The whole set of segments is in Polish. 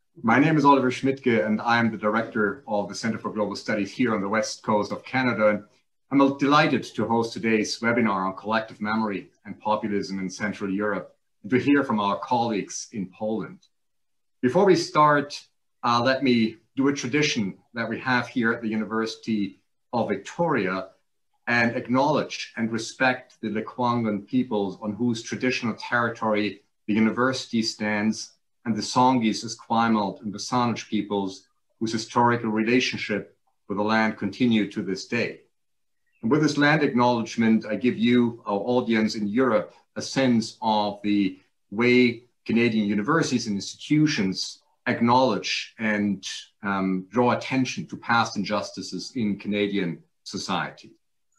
My name is Oliver Schmidtke, and I'm the director of the Center for Global Studies here on the west coast of Canada. And I'm delighted to host today's webinar on collective memory and populism in Central Europe, and to hear from our colleagues in Poland. Before we start, let me do a tradition that we have here at the University of Victoria and acknowledge and respect the Lekwungen peoples on whose traditional territory the university stands, and the Songhees, Esquimalt, and Basanic peoples whose historical relationship with the land continue to this day. And with this land acknowledgement, I give you, our audience in Europe, a sense of the way Canadian universities and institutions acknowledge and draw attention to past injustices in Canadian society.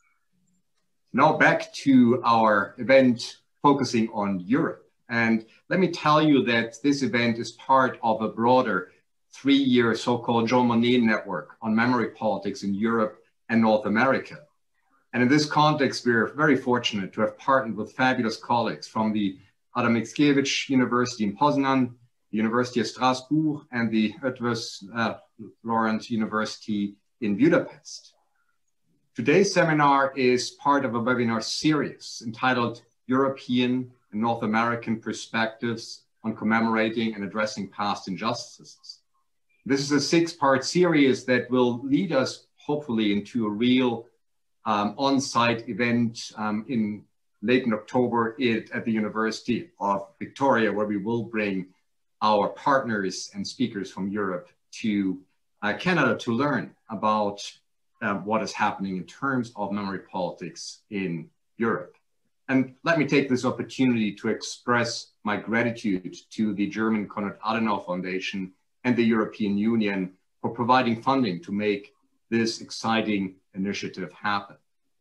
Now back to our event focusing on Europe. And let me tell you that this event is part of a broader 3-year so-called Jean Monnet network on memory politics in Europe and North America. And in this context, we're very fortunate to have partnered with fabulous colleagues from the Adam Mickiewicz University in Poznan, the University of Strasbourg, and the Eötvös Loránd University in Budapest. Today's seminar is part of a webinar series entitled European and North American Perspectives on Commemorating and Addressing Past Injustices. This is a 6-part series that will lead us, hopefully, into a real on-site event in late in October at the University of Victoria, where we will bring our partners and speakers from Europe to Canada to learn about what is happening in terms of memory politics in Europe. And let me take this opportunity to express my gratitude to the German Konrad Adenauer Foundation and the European Union for providing funding to make this exciting initiative happen.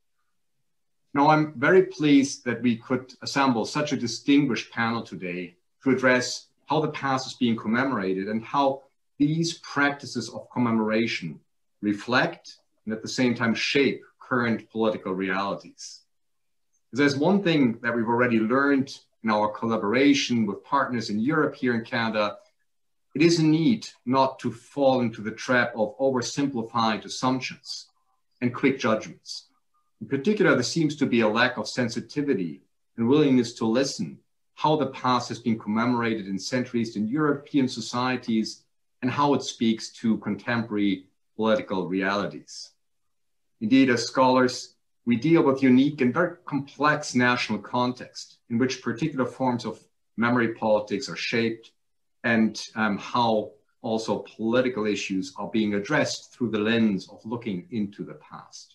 Now, I'm very pleased that we could assemble such a distinguished panel today to address how the past is being commemorated and how these practices of commemoration reflect and at the same time shape current political realities. There's one thing that we've already learned in our collaboration with partners in Europe, here in Canada. It is a need not to fall into the trap of oversimplified assumptions and quick judgments. In particular, there seems to be a lack of sensitivity and willingness to listen how the past has been commemorated in Central Eastern European societies and how it speaks to contemporary political realities. Indeed, as scholars, we deal with unique and very complex national context in which particular forms of memory politics are shaped, and how also political issues are being addressed through the lens of looking into the past.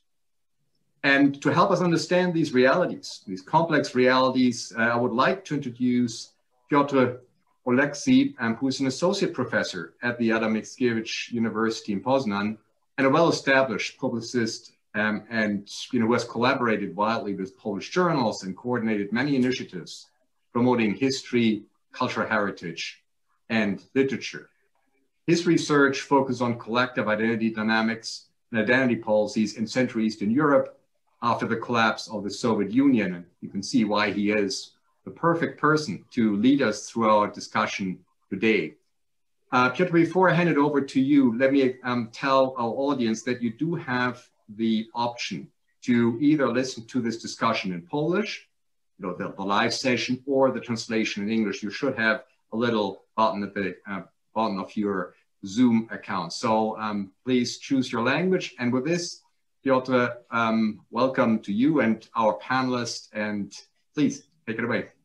And to help us understand these realities, these complex realities, I would like to introduce Piotr Oleksy, who is an associate professor at the Adam Mickiewicz University in Poznan and a well-established publicist and who has collaborated widely with Polish journals and coordinated many initiatives promoting history, cultural heritage, and literature. His research focuses on collective identity dynamics and identity policies in Central Eastern Europe after the collapse of the Soviet Union. And you can see why he is the perfect person to lead us through our discussion today. Piotr, before I hand it over to you, let me tell our audience that you do have the option to either listen to this discussion in Polish, the live session, or the translation in English. You should have a little button at the bottom of your Zoom account. So please choose your language. And with this, Piotr, welcome to you and our panelists, and please take it away.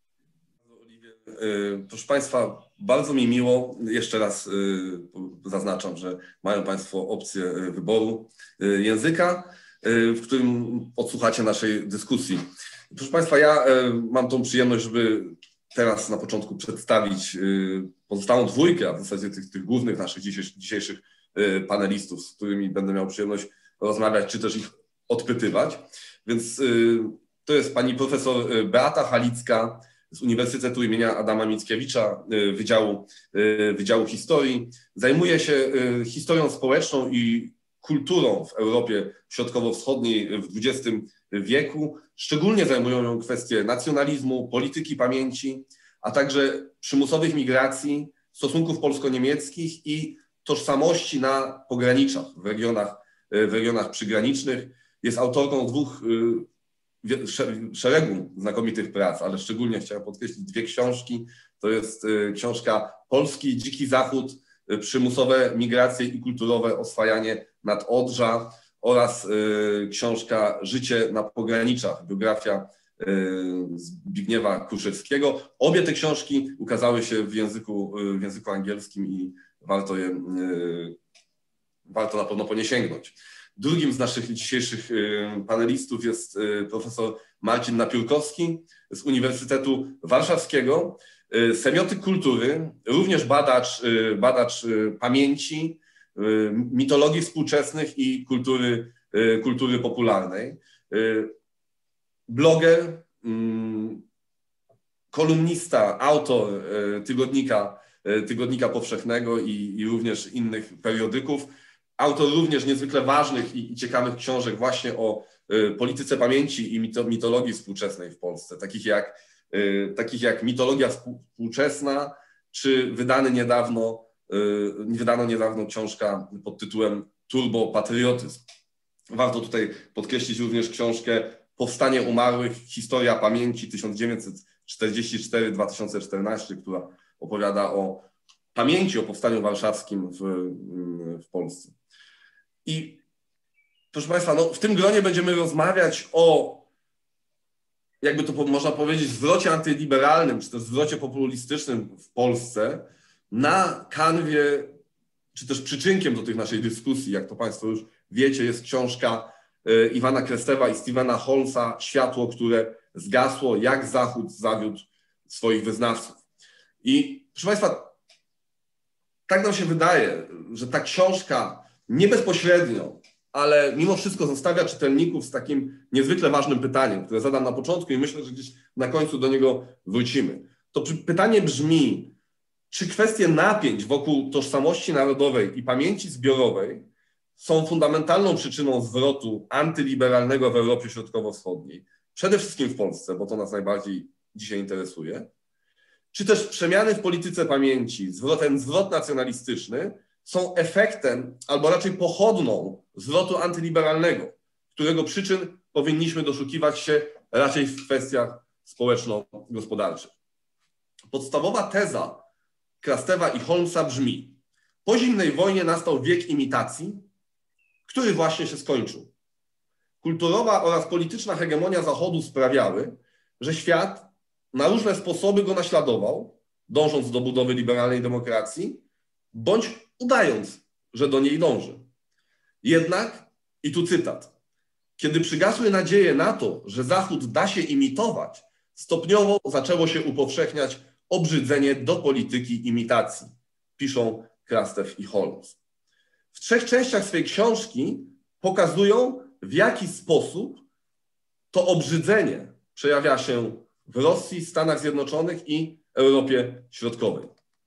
Proszę Państwa, bardzo mi miło, jeszcze raz zaznaczam, że mają Państwo opcję wyboru języka, w którym odsłuchacie naszej dyskusji. Proszę Państwa, ja mam tą przyjemność, żeby teraz na początku przedstawić pozostałą dwójkę, a w zasadzie tych głównych naszych dzisiejszych panelistów, z którymi będę miał przyjemność rozmawiać, czy też ich odpytywać. Więc to jest pani profesor Beata Halicka z Uniwersytetu imienia Adama Mickiewicza, Wydziału Historii. Zajmuje się historią społeczną i kulturą w Europie Środkowo-Wschodniej w XX wieku. Szczególnie zajmują ją kwestie nacjonalizmu, polityki pamięci, a także przymusowych migracji, stosunków polsko-niemieckich i tożsamości na pograniczach, w regionach przygranicznych. Jest autorką szeregu znakomitych prac, ale szczególnie chciałem podkreślić 2 książki. To jest książka Polski Dziki Zachód, przymusowe migracje i kulturowe oswajanie nadodrza oraz książka Życie na pograniczach, biografia Zbigniewa Kruszewskiego. Obie te książki ukazały się w języku angielskim i warto na pewno po nie sięgnąć. Drugim z naszych dzisiejszych panelistów jest profesor Marcin Napiórkowski z Uniwersytetu Warszawskiego, semiotyk kultury, również badacz pamięci, mitologii współczesnych i kultury popularnej, bloger, kolumnista, autor Tygodnika Powszechnego i również innych periodyków. Autor również niezwykle ważnych i ciekawych książek właśnie o polityce pamięci i mitologii współczesnej w Polsce, takich jak Mitologia współczesna, czy wydana niedawno książka pod tytułem Turbopatriotyzm. Warto tutaj podkreślić również książkę Powstanie umarłych, historia pamięci 1944-2014, która opowiada o pamięci o powstaniu warszawskim w Polsce. I proszę Państwa, no, w tym gronie będziemy rozmawiać o, jakby to można powiedzieć, zwrocie antyliberalnym, czy też zwrocie populistycznym w Polsce na kanwie, czy też przyczynkiem do tej naszej dyskusji, jak to Państwo już wiecie, jest książka Iwana Krasteva i Stephena Holmesa Światło, które zgasło, jak Zachód zawiódł swoich wyznawców. I proszę Państwa, tak nam się wydaje, że ta książka nie bezpośrednio, ale mimo wszystko zostawia czytelników z takim niezwykle ważnym pytaniem, które zadam na początku i myślę, że gdzieś na końcu do niego wrócimy. To pytanie brzmi, czy kwestie napięć wokół tożsamości narodowej i pamięci zbiorowej są fundamentalną przyczyną zwrotu antyliberalnego w Europie Środkowo-Wschodniej, przede wszystkim w Polsce, bo to nas najbardziej dzisiaj interesuje, czy też przemiany w polityce pamięci, ten zwrot nacjonalistyczny są efektem, albo raczej pochodną zwrotu antyliberalnego, którego przyczyn powinniśmy doszukiwać się raczej w kwestiach społeczno-gospodarczych. Podstawowa teza Krasteva i Holmesa brzmi: po zimnej wojnie nastał wiek imitacji, który właśnie się skończył. Kulturowa oraz polityczna hegemonia Zachodu sprawiały, że świat na różne sposoby go naśladował, dążąc do budowy liberalnej demokracji, bądź udając, że do niej dąży. Jednak, i tu cytat, kiedy przygasły nadzieje na to, że Zachód da się imitować, stopniowo zaczęło się upowszechniać obrzydzenie do polityki imitacji, piszą Krastev i Holmes. W 3 częściach swej książki pokazują, w jaki sposób to obrzydzenie przejawia się w Rosji, Stanach Zjednoczonych i Europie Środkowej.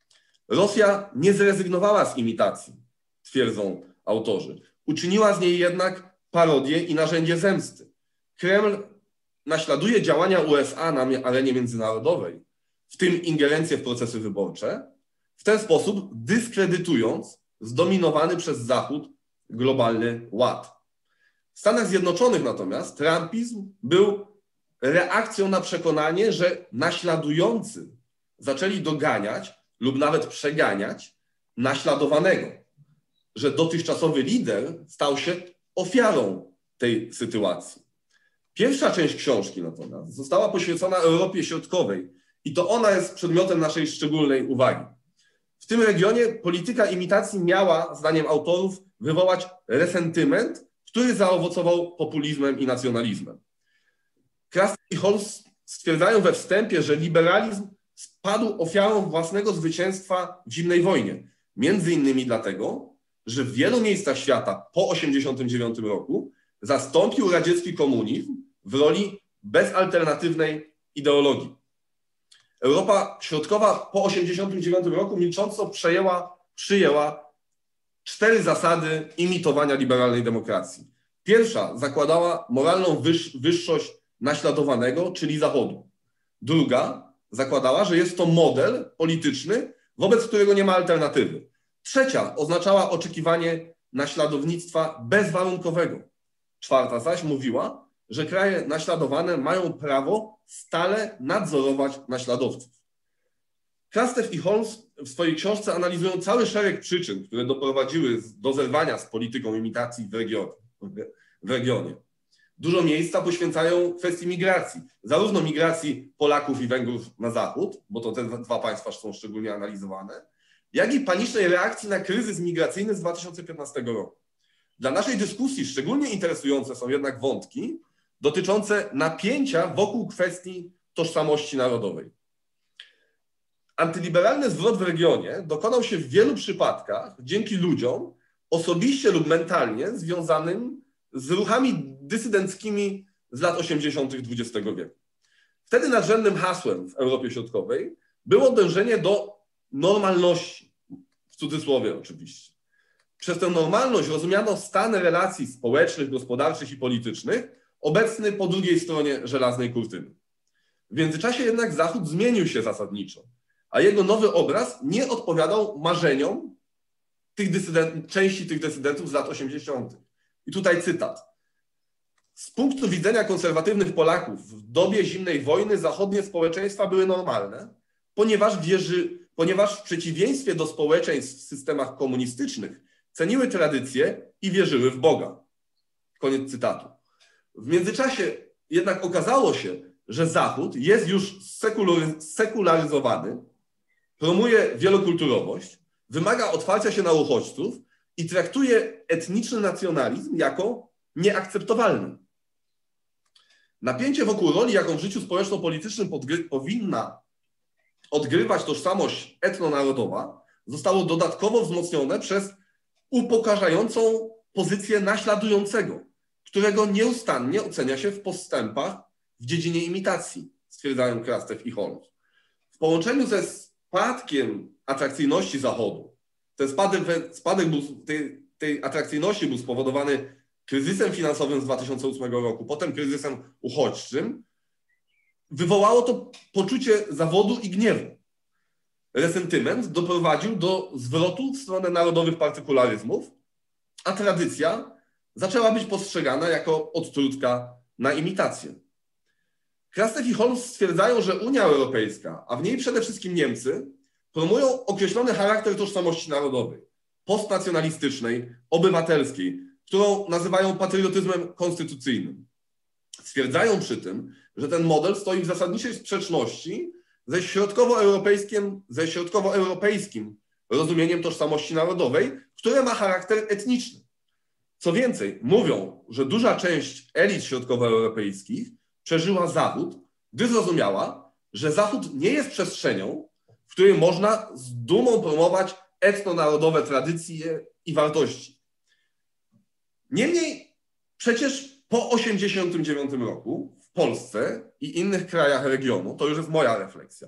Rosja nie zrezygnowała z imitacji, twierdzą autorzy. Uczyniła z niej jednak parodię i narzędzie zemsty. Kreml naśladuje działania USA na arenie międzynarodowej, w tym ingerencję w procesy wyborcze, w ten sposób dyskredytując zdominowany przez Zachód globalny ład. W Stanach Zjednoczonych natomiast trumpizm był reakcją na przekonanie, że naśladujący zaczęli doganiać lub nawet przeganiać naśladowanego, że dotychczasowy lider stał się ofiarą tej sytuacji. Pierwsza część książki natomiast została poświęcona Europie Środkowej i to ona jest przedmiotem naszej szczególnej uwagi. W tym regionie polityka imitacji miała, zdaniem autorów, wywołać resentyment, który zaowocował populizmem i nacjonalizmem. Krastev i Holmes stwierdzają we wstępie, że liberalizm spadł ofiarą własnego zwycięstwa w zimnej wojnie. Między innymi dlatego, że w wielu miejscach świata po 1989 roku zastąpił radziecki komunizm w roli bezalternatywnej ideologii. Europa Środkowa po 1989 roku milcząco przyjęła 4 zasady imitowania liberalnej demokracji. Pierwsza zakładała moralną wyższość naśladowanego, czyli Zachodu. Druga zakładała, że jest to model polityczny wobec którego nie ma alternatywy. Trzecia oznaczała oczekiwanie naśladownictwa bezwarunkowego. Czwarta zaś mówiła, że kraje naśladowane mają prawo stale nadzorować naśladowców. Krastev i Holmes w swojej książce analizują cały szereg przyczyn, które doprowadziły do zerwania z polityką imitacji w regionie. Dużo miejsca poświęcają kwestii migracji, zarówno migracji Polaków i Węgrów na zachód, bo to te dwa państwa są szczególnie analizowane, jak i panicznej reakcji na kryzys migracyjny z 2015 roku. Dla naszej dyskusji szczególnie interesujące są jednak wątki dotyczące napięcia wokół kwestii tożsamości narodowej. Antyliberalny zwrot w regionie dokonał się w wielu przypadkach dzięki ludziom osobiście lub mentalnie związanym z ruchami dysydenckimi z lat 80. XX wieku. Wtedy nadrzędnym hasłem w Europie Środkowej było dążenie do normalności, w cudzysłowie oczywiście. Przez tę normalność rozumiano stan relacji społecznych, gospodarczych i politycznych obecny po drugiej stronie żelaznej kurtyny. W międzyczasie jednak Zachód zmienił się zasadniczo, a jego nowy obraz nie odpowiadał marzeniom części tych dysydentów z lat 80. I tutaj cytat. Z punktu widzenia konserwatywnych Polaków w dobie zimnej wojny zachodnie społeczeństwa były normalne, ponieważ w przeciwieństwie do społeczeństw w systemach komunistycznych ceniły tradycje i wierzyły w Boga. Koniec cytatu. W międzyczasie jednak okazało się, że Zachód jest już sekularyzowany, promuje wielokulturowość, wymaga otwarcia się na uchodźców i traktuje etniczny nacjonalizm jako nieakceptowalny. Napięcie wokół roli, jaką w życiu społeczno-politycznym powinna odgrywać tożsamość etnonarodowa, zostało dodatkowo wzmocnione przez upokarzającą pozycję naśladującego, którego nieustannie ocenia się w postępach w dziedzinie imitacji, stwierdzają Krastev i Holmes. W połączeniu ze spadkiem atrakcyjności Zachodu, ten spadek tej atrakcyjności był spowodowany kryzysem finansowym z 2008 roku, potem kryzysem uchodźczym, wywołało to poczucie zawodu i gniewu. Resentyment doprowadził do zwrotu w stronę narodowych partykularyzmów, a tradycja zaczęła być postrzegana jako odtrutka na imitację. Krastev i Holmes stwierdzają, że Unia Europejska, a w niej przede wszystkim Niemcy, promują określony charakter tożsamości narodowej, postnacjonalistycznej, obywatelskiej, którą nazywają patriotyzmem konstytucyjnym. Stwierdzają przy tym, że ten model stoi w zasadniczej sprzeczności ze środkowoeuropejskim rozumieniem tożsamości narodowej, które ma charakter etniczny. Co więcej, mówią, że duża część elit środkowoeuropejskich przeżyła Zachód, gdy zrozumiała, że Zachód nie jest przestrzenią, w której można z dumą promować etnonarodowe tradycje i wartości. Niemniej przecież po 1989 roku w Polsce i innych krajach regionu, to już jest moja refleksja,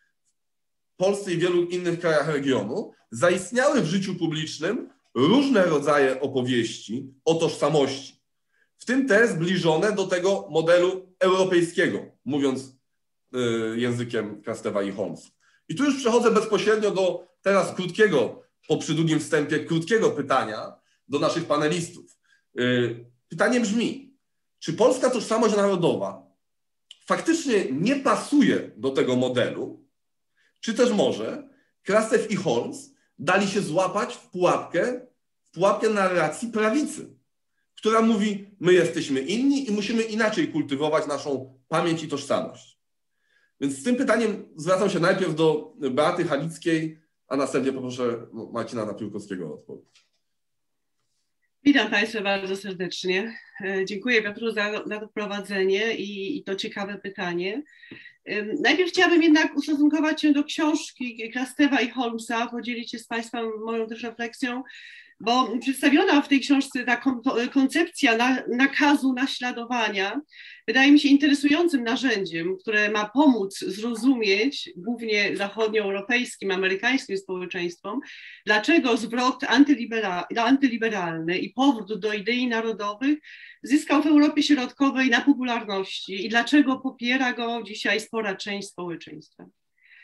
w Polsce i wielu innych krajach regionu zaistniały w życiu publicznym różne rodzaje opowieści o tożsamości, w tym te zbliżone do tego modelu europejskiego, mówiąc językiem Krasteva i Holmes. I tu już przechodzę bezpośrednio do teraz krótkiego, po przydługim wstępie, krótkiego pytania do naszych panelistów. Pytanie brzmi, czy polska tożsamość narodowa faktycznie nie pasuje do tego modelu, czy też może Krastev i Holmes dali się złapać w pułapkę narracji prawicy, która mówi, my jesteśmy inni i musimy inaczej kultywować naszą pamięć i tożsamość. Więc z tym pytaniem zwracam się najpierw do Beaty Halickiej, a następnie poproszę Marcina Napiórkowskiego o odpowiedź. Witam Państwa bardzo serdecznie. Dziękuję Piotrze za to wprowadzenie i to ciekawe pytanie. Najpierw chciałabym jednak ustosunkować się do książki Krasteva i Holmesa, podzielić się z Państwem moją też refleksją, bo przedstawiona w tej książce ta koncepcja nakazu naśladowania wydaje mi się interesującym narzędziem, które ma pomóc zrozumieć głównie zachodnioeuropejskim, amerykańskim społeczeństwom, dlaczego zwrot antyliberalny i powrót do idei narodowych zyskał w Europie Środkowej na popularności i dlaczego popiera go dzisiaj spora część społeczeństwa.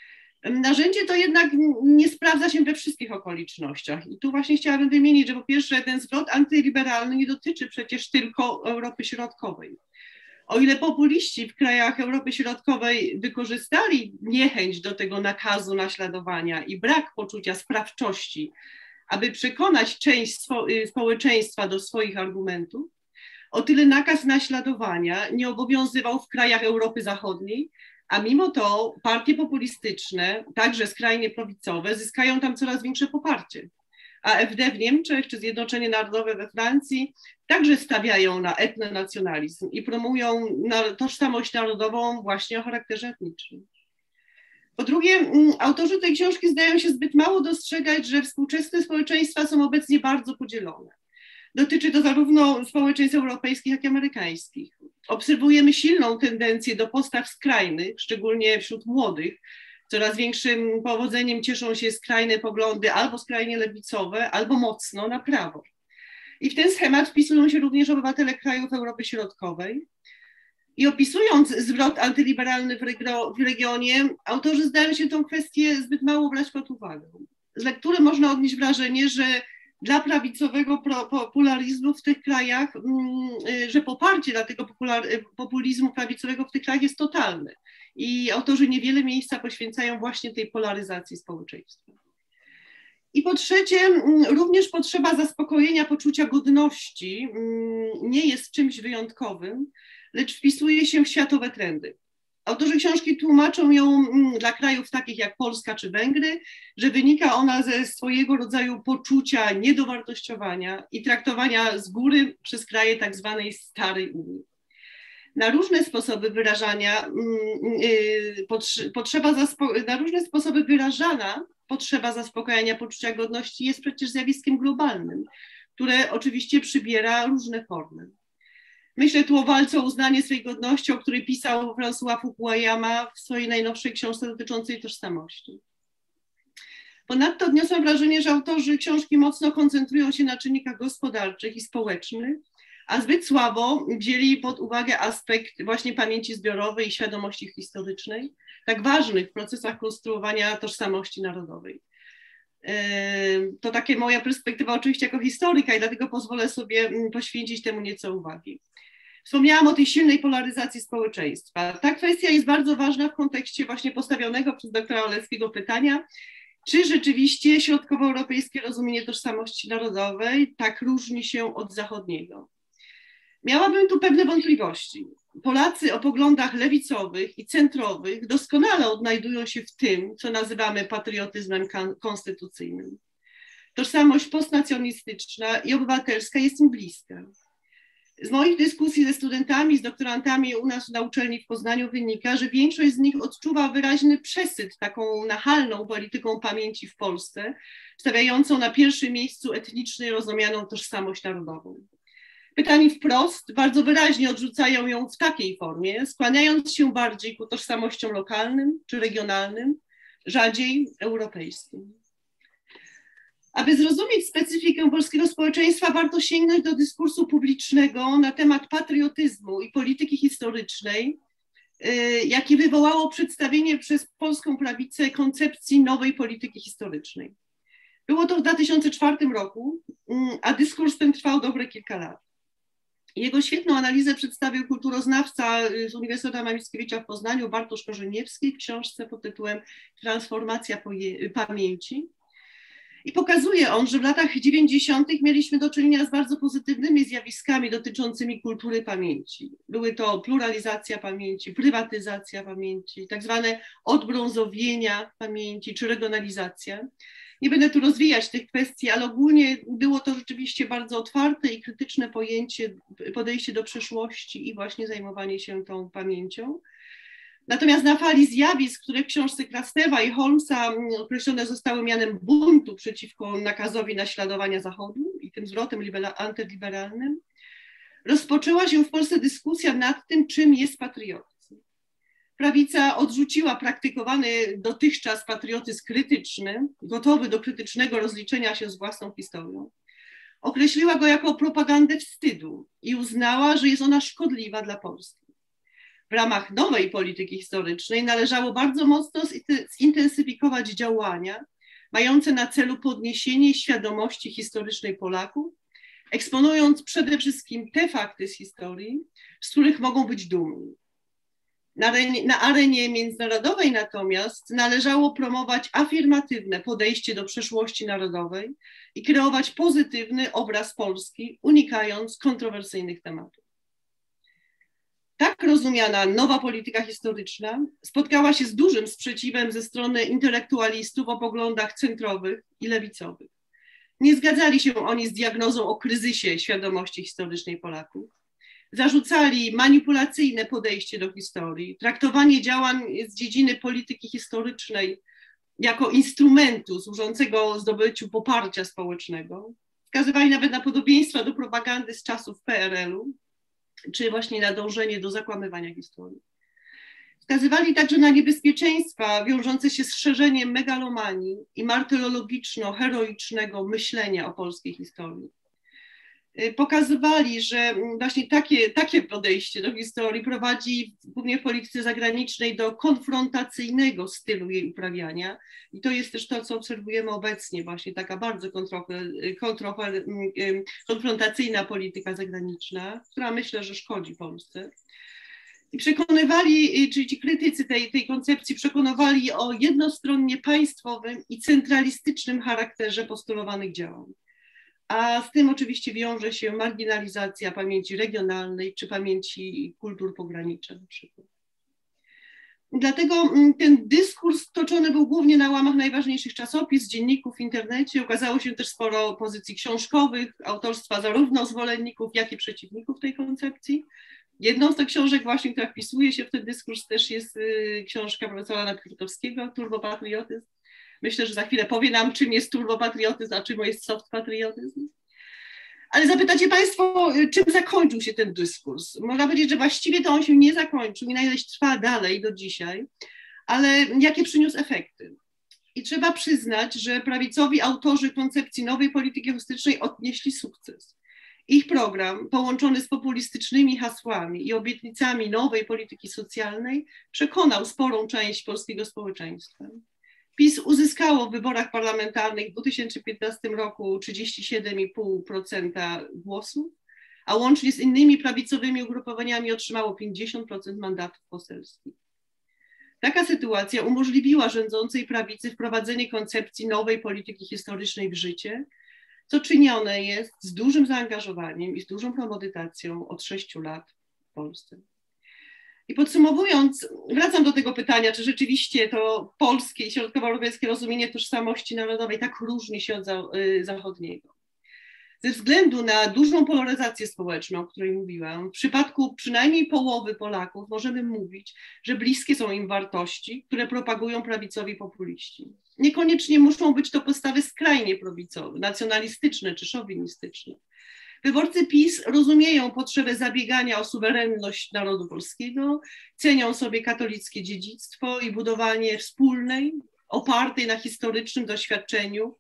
Narzędzie to jednak nie sprawdza się we wszystkich okolicznościach. I tu właśnie chciałabym wymienić, że po pierwsze ten zwrot antyliberalny nie dotyczy przecież tylko Europy Środkowej. O ile populiści w krajach Europy Środkowej wykorzystali niechęć do tego nakazu naśladowania i brak poczucia sprawczości, aby przekonać część społeczeństwa do swoich argumentów, o tyle nakaz naśladowania nie obowiązywał w krajach Europy Zachodniej, a mimo to partie populistyczne, także skrajnie prawicowe, zyskają tam coraz większe poparcie. AfD w Niemczech czy Zjednoczenie Narodowe we Francji także stawiają na etnonacjonalizm i promują tożsamość narodową właśnie o charakterze etnicznym. Po drugie, autorzy tej książki zdają się zbyt mało dostrzegać, że współczesne społeczeństwa są obecnie bardzo podzielone. Dotyczy to zarówno społeczeństw europejskich, jak i amerykańskich. Obserwujemy silną tendencję do postaw skrajnych, szczególnie wśród młodych. Coraz większym powodzeniem cieszą się skrajne poglądy albo skrajnie lewicowe, albo mocno na prawo. I w ten schemat wpisują się również obywatele krajów Europy Środkowej. I opisując zwrot antyliberalny w regionie, autorzy zdają się tę kwestię zbyt mało brać pod uwagę. Z lektury można odnieść wrażenie, że dla prawicowego popularyzmu w tych krajach, że poparcie dla tego populizmu prawicowego w tych krajach jest totalne. I autorzy niewiele miejsca poświęcają właśnie tej polaryzacji społeczeństwa. I po trzecie, również potrzeba zaspokojenia poczucia godności nie jest czymś wyjątkowym, lecz wpisuje się w światowe trendy. Autorzy książki tłumaczą ją dla krajów takich jak Polska czy Węgry, że wynika ona ze swojego rodzaju poczucia niedowartościowania i traktowania z góry przez kraje tak zwanej starej Unii. Na różne sposoby wyrażania potrzeba zaspokajania poczucia godności jest przecież zjawiskiem globalnym, które oczywiście przybiera różne formy. Myślę tu o walce o uznanie swej godności, o której pisał François Fukuyama w swojej najnowszej książce dotyczącej tożsamości. Ponadto odniosłam wrażenie, że autorzy książki mocno koncentrują się na czynnikach gospodarczych i społecznych, a zbyt słabo wzięli pod uwagę aspekt właśnie pamięci zbiorowej i świadomości historycznej, tak ważnych w procesach konstruowania tożsamości narodowej. To takie moja perspektywa oczywiście jako historyka i dlatego pozwolę sobie poświęcić temu nieco uwagi. Wspomniałam o tej silnej polaryzacji społeczeństwa. Ta kwestia jest bardzo ważna w kontekście właśnie postawionego przez doktora Olewskiego pytania, czy rzeczywiście środkowoeuropejskie rozumienie tożsamości narodowej tak różni się od zachodniego. Miałabym tu pewne wątpliwości. Polacy o poglądach lewicowych i centrowych doskonale odnajdują się w tym, co nazywamy patriotyzmem konstytucyjnym. Tożsamość postnacjonalistyczna i obywatelska jest im bliska. Z moich dyskusji ze studentami, z doktorantami u nas na uczelni w Poznaniu wynika, że większość z nich odczuwa wyraźny przesyt taką nachalną polityką pamięci w Polsce, stawiającą na pierwszym miejscu etnicznie rozumianą tożsamość narodową. Pytani wprost bardzo wyraźnie odrzucają ją w takiej formie, skłaniając się bardziej ku tożsamościom lokalnym czy regionalnym, rzadziej europejskim. Aby zrozumieć specyfikę polskiego społeczeństwa, warto sięgnąć do dyskursu publicznego na temat patriotyzmu i polityki historycznej, jaki wywołało przedstawienie przez polską prawicę koncepcji nowej polityki historycznej. Było to w 2004 roku, a dyskurs ten trwał dobre kilka lat. Jego świetną analizę przedstawił kulturoznawca z Uniwersytetu Mickiewicza w Poznaniu, Bartosz Korzeniewski, w książce pod tytułem Transformacja pamięci. I pokazuje on, że w latach 90. mieliśmy do czynienia z bardzo pozytywnymi zjawiskami dotyczącymi kultury pamięci. Były to pluralizacja pamięci, prywatyzacja pamięci, tak zwane odbrązowienia pamięci czy regionalizacja. Nie będę tu rozwijać tych kwestii, ale ogólnie było to rzeczywiście bardzo otwarte i krytyczne podejście do przeszłości i właśnie zajmowanie się tą pamięcią. Natomiast na fali zjawisk, które w książce Krasteva i Holmesa określone zostały mianem buntu przeciwko nakazowi naśladowania Zachodu i tym zwrotem antyliberalnym, rozpoczęła się w Polsce dyskusja nad tym, czym jest patriotyzm. Prawica odrzuciła praktykowany dotychczas patriotyzm krytyczny, gotowy do krytycznego rozliczenia się z własną historią. Określiła go jako propagandę wstydu i uznała, że jest ona szkodliwa dla Polski. w ramach nowej polityki historycznej należało bardzo mocno zintensyfikować działania mające na celu podniesienie świadomości historycznej Polaków, eksponując przede wszystkim te fakty z historii, z których mogą być dumni. Na arenie międzynarodowej natomiast należało promować afirmatywne podejście do przeszłości narodowej i kreować pozytywny obraz Polski, unikając kontrowersyjnych tematów. Tak rozumiana nowa polityka historyczna spotkała się z dużym sprzeciwem ze strony intelektualistów o poglądach centrowych i lewicowych. Nie zgadzali się oni z diagnozą o kryzysie świadomości historycznej Polaków. Zarzucali manipulacyjne podejście do historii, traktowanie działań z dziedziny polityki historycznej jako instrumentu służącego zdobyciu poparcia społecznego. Wskazywali nawet na podobieństwa do propagandy z czasów PRL-u, czy właśnie na dążenie do zakłamywania historii. Wskazywali także na niebezpieczeństwa wiążące się z szerzeniem megalomanii i martyrologiczno-heroicznego myślenia o polskiej historii. Pokazywali, że właśnie takie podejście do historii prowadzi głównie w polityce zagranicznej do konfrontacyjnego stylu jej uprawiania i to jest też to, co obserwujemy obecnie, właśnie taka bardzo konfrontacyjna polityka zagraniczna, która myślę, że szkodzi Polsce. I przekonywali, czyli ci krytycy tej koncepcji przekonywali o jednostronnie państwowym i centralistycznym charakterze postulowanych działań. A z tym oczywiście wiąże się marginalizacja pamięci regionalnej czy pamięci kultur pogranicza na przykład. Dlatego ten dyskurs toczony był głównie na łamach najważniejszych czasopism, dzienników w internecie. Ukazało się też sporo pozycji książkowych, autorstwa zarówno zwolenników, jak i przeciwników tej koncepcji. Jedną z tych książek właśnie, która wpisuje się w ten dyskurs, też jest książka profesora Napiórkowskiego, Turbopatriotyzm. Myślę, że za chwilę powie nam, czym jest turbopatriotyzm, a czym jest soft patriotyzm. Ale zapytacie Państwo, czym zakończył się ten dyskurs? Można powiedzieć, że właściwie to on się nie zakończył i najleś trwa dalej do dzisiaj, ale jakie przyniósł efekty? I trzeba przyznać, że prawicowi autorzy koncepcji nowej polityki historycznej odnieśli sukces. Ich program, połączony z populistycznymi hasłami i obietnicami nowej polityki socjalnej, przekonał sporą część polskiego społeczeństwa. PiS uzyskało w wyborach parlamentarnych w 2015 roku 37,5% głosów, a łącznie z innymi prawicowymi ugrupowaniami otrzymało 50% mandatów poselskich. Taka sytuacja umożliwiła rządzącej prawicy wprowadzenie koncepcji nowej polityki historycznej w życie, co czynione jest z dużym zaangażowaniem i z dużą premedytacją od 6 lat w Polsce. I podsumowując, wracam do tego pytania, czy rzeczywiście to polskie i środkowoeuropejskie rozumienie tożsamości narodowej tak różni się od zachodniego. Ze względu na dużą polaryzację społeczną, o której mówiłam, w przypadku przynajmniej połowy Polaków możemy mówić, że bliskie są im wartości, które propagują prawicowi populiści. Niekoniecznie muszą być to postawy skrajnie prawicowe, nacjonalistyczne czy szowinistyczne. Wyborcy PiS rozumieją potrzebę zabiegania o suwerenność narodu polskiego, cenią sobie katolickie dziedzictwo i budowanie wspólnej, opartej na historycznym doświadczeniu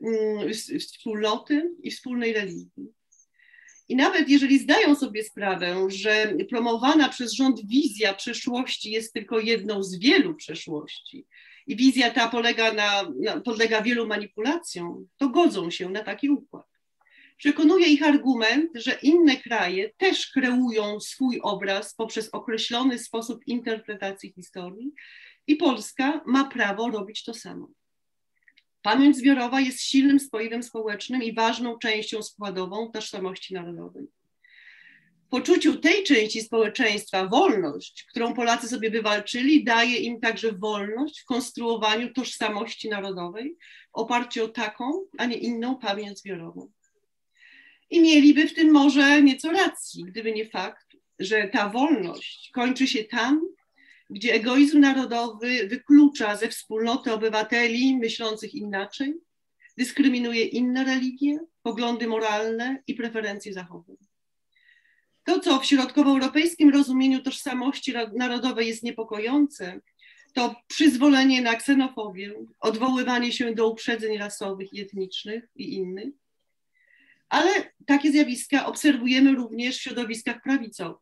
wspólnoty i wspólnej religii. I nawet jeżeli zdają sobie sprawę, że promowana przez rząd wizja przeszłości jest tylko jedną z wielu przeszłości i wizja ta podlega wielu manipulacjom, to godzą się na taki układ. Przekonuje ich argument, że inne kraje też kreują swój obraz poprzez określony sposób interpretacji historii i Polska ma prawo robić to samo. Pamięć zbiorowa jest silnym spoiwem społecznym i ważną częścią składową tożsamości narodowej. W poczuciu tej części społeczeństwa wolność, którą Polacy sobie wywalczyli, daje im także wolność w konstruowaniu tożsamości narodowej w oparciu o taką, a nie inną pamięć zbiorową. I mieliby w tym może nieco racji, gdyby nie fakt, że ta wolność kończy się tam, gdzie egoizm narodowy wyklucza ze wspólnoty obywateli myślących inaczej, dyskryminuje inne religie, poglądy moralne i preferencje zachowań. To, co w środkowoeuropejskim rozumieniu tożsamości narodowej jest niepokojące, to przyzwolenie na ksenofobię, odwoływanie się do uprzedzeń rasowych i etnicznych i innych, ale takie zjawiska obserwujemy również w środowiskach prawicowych.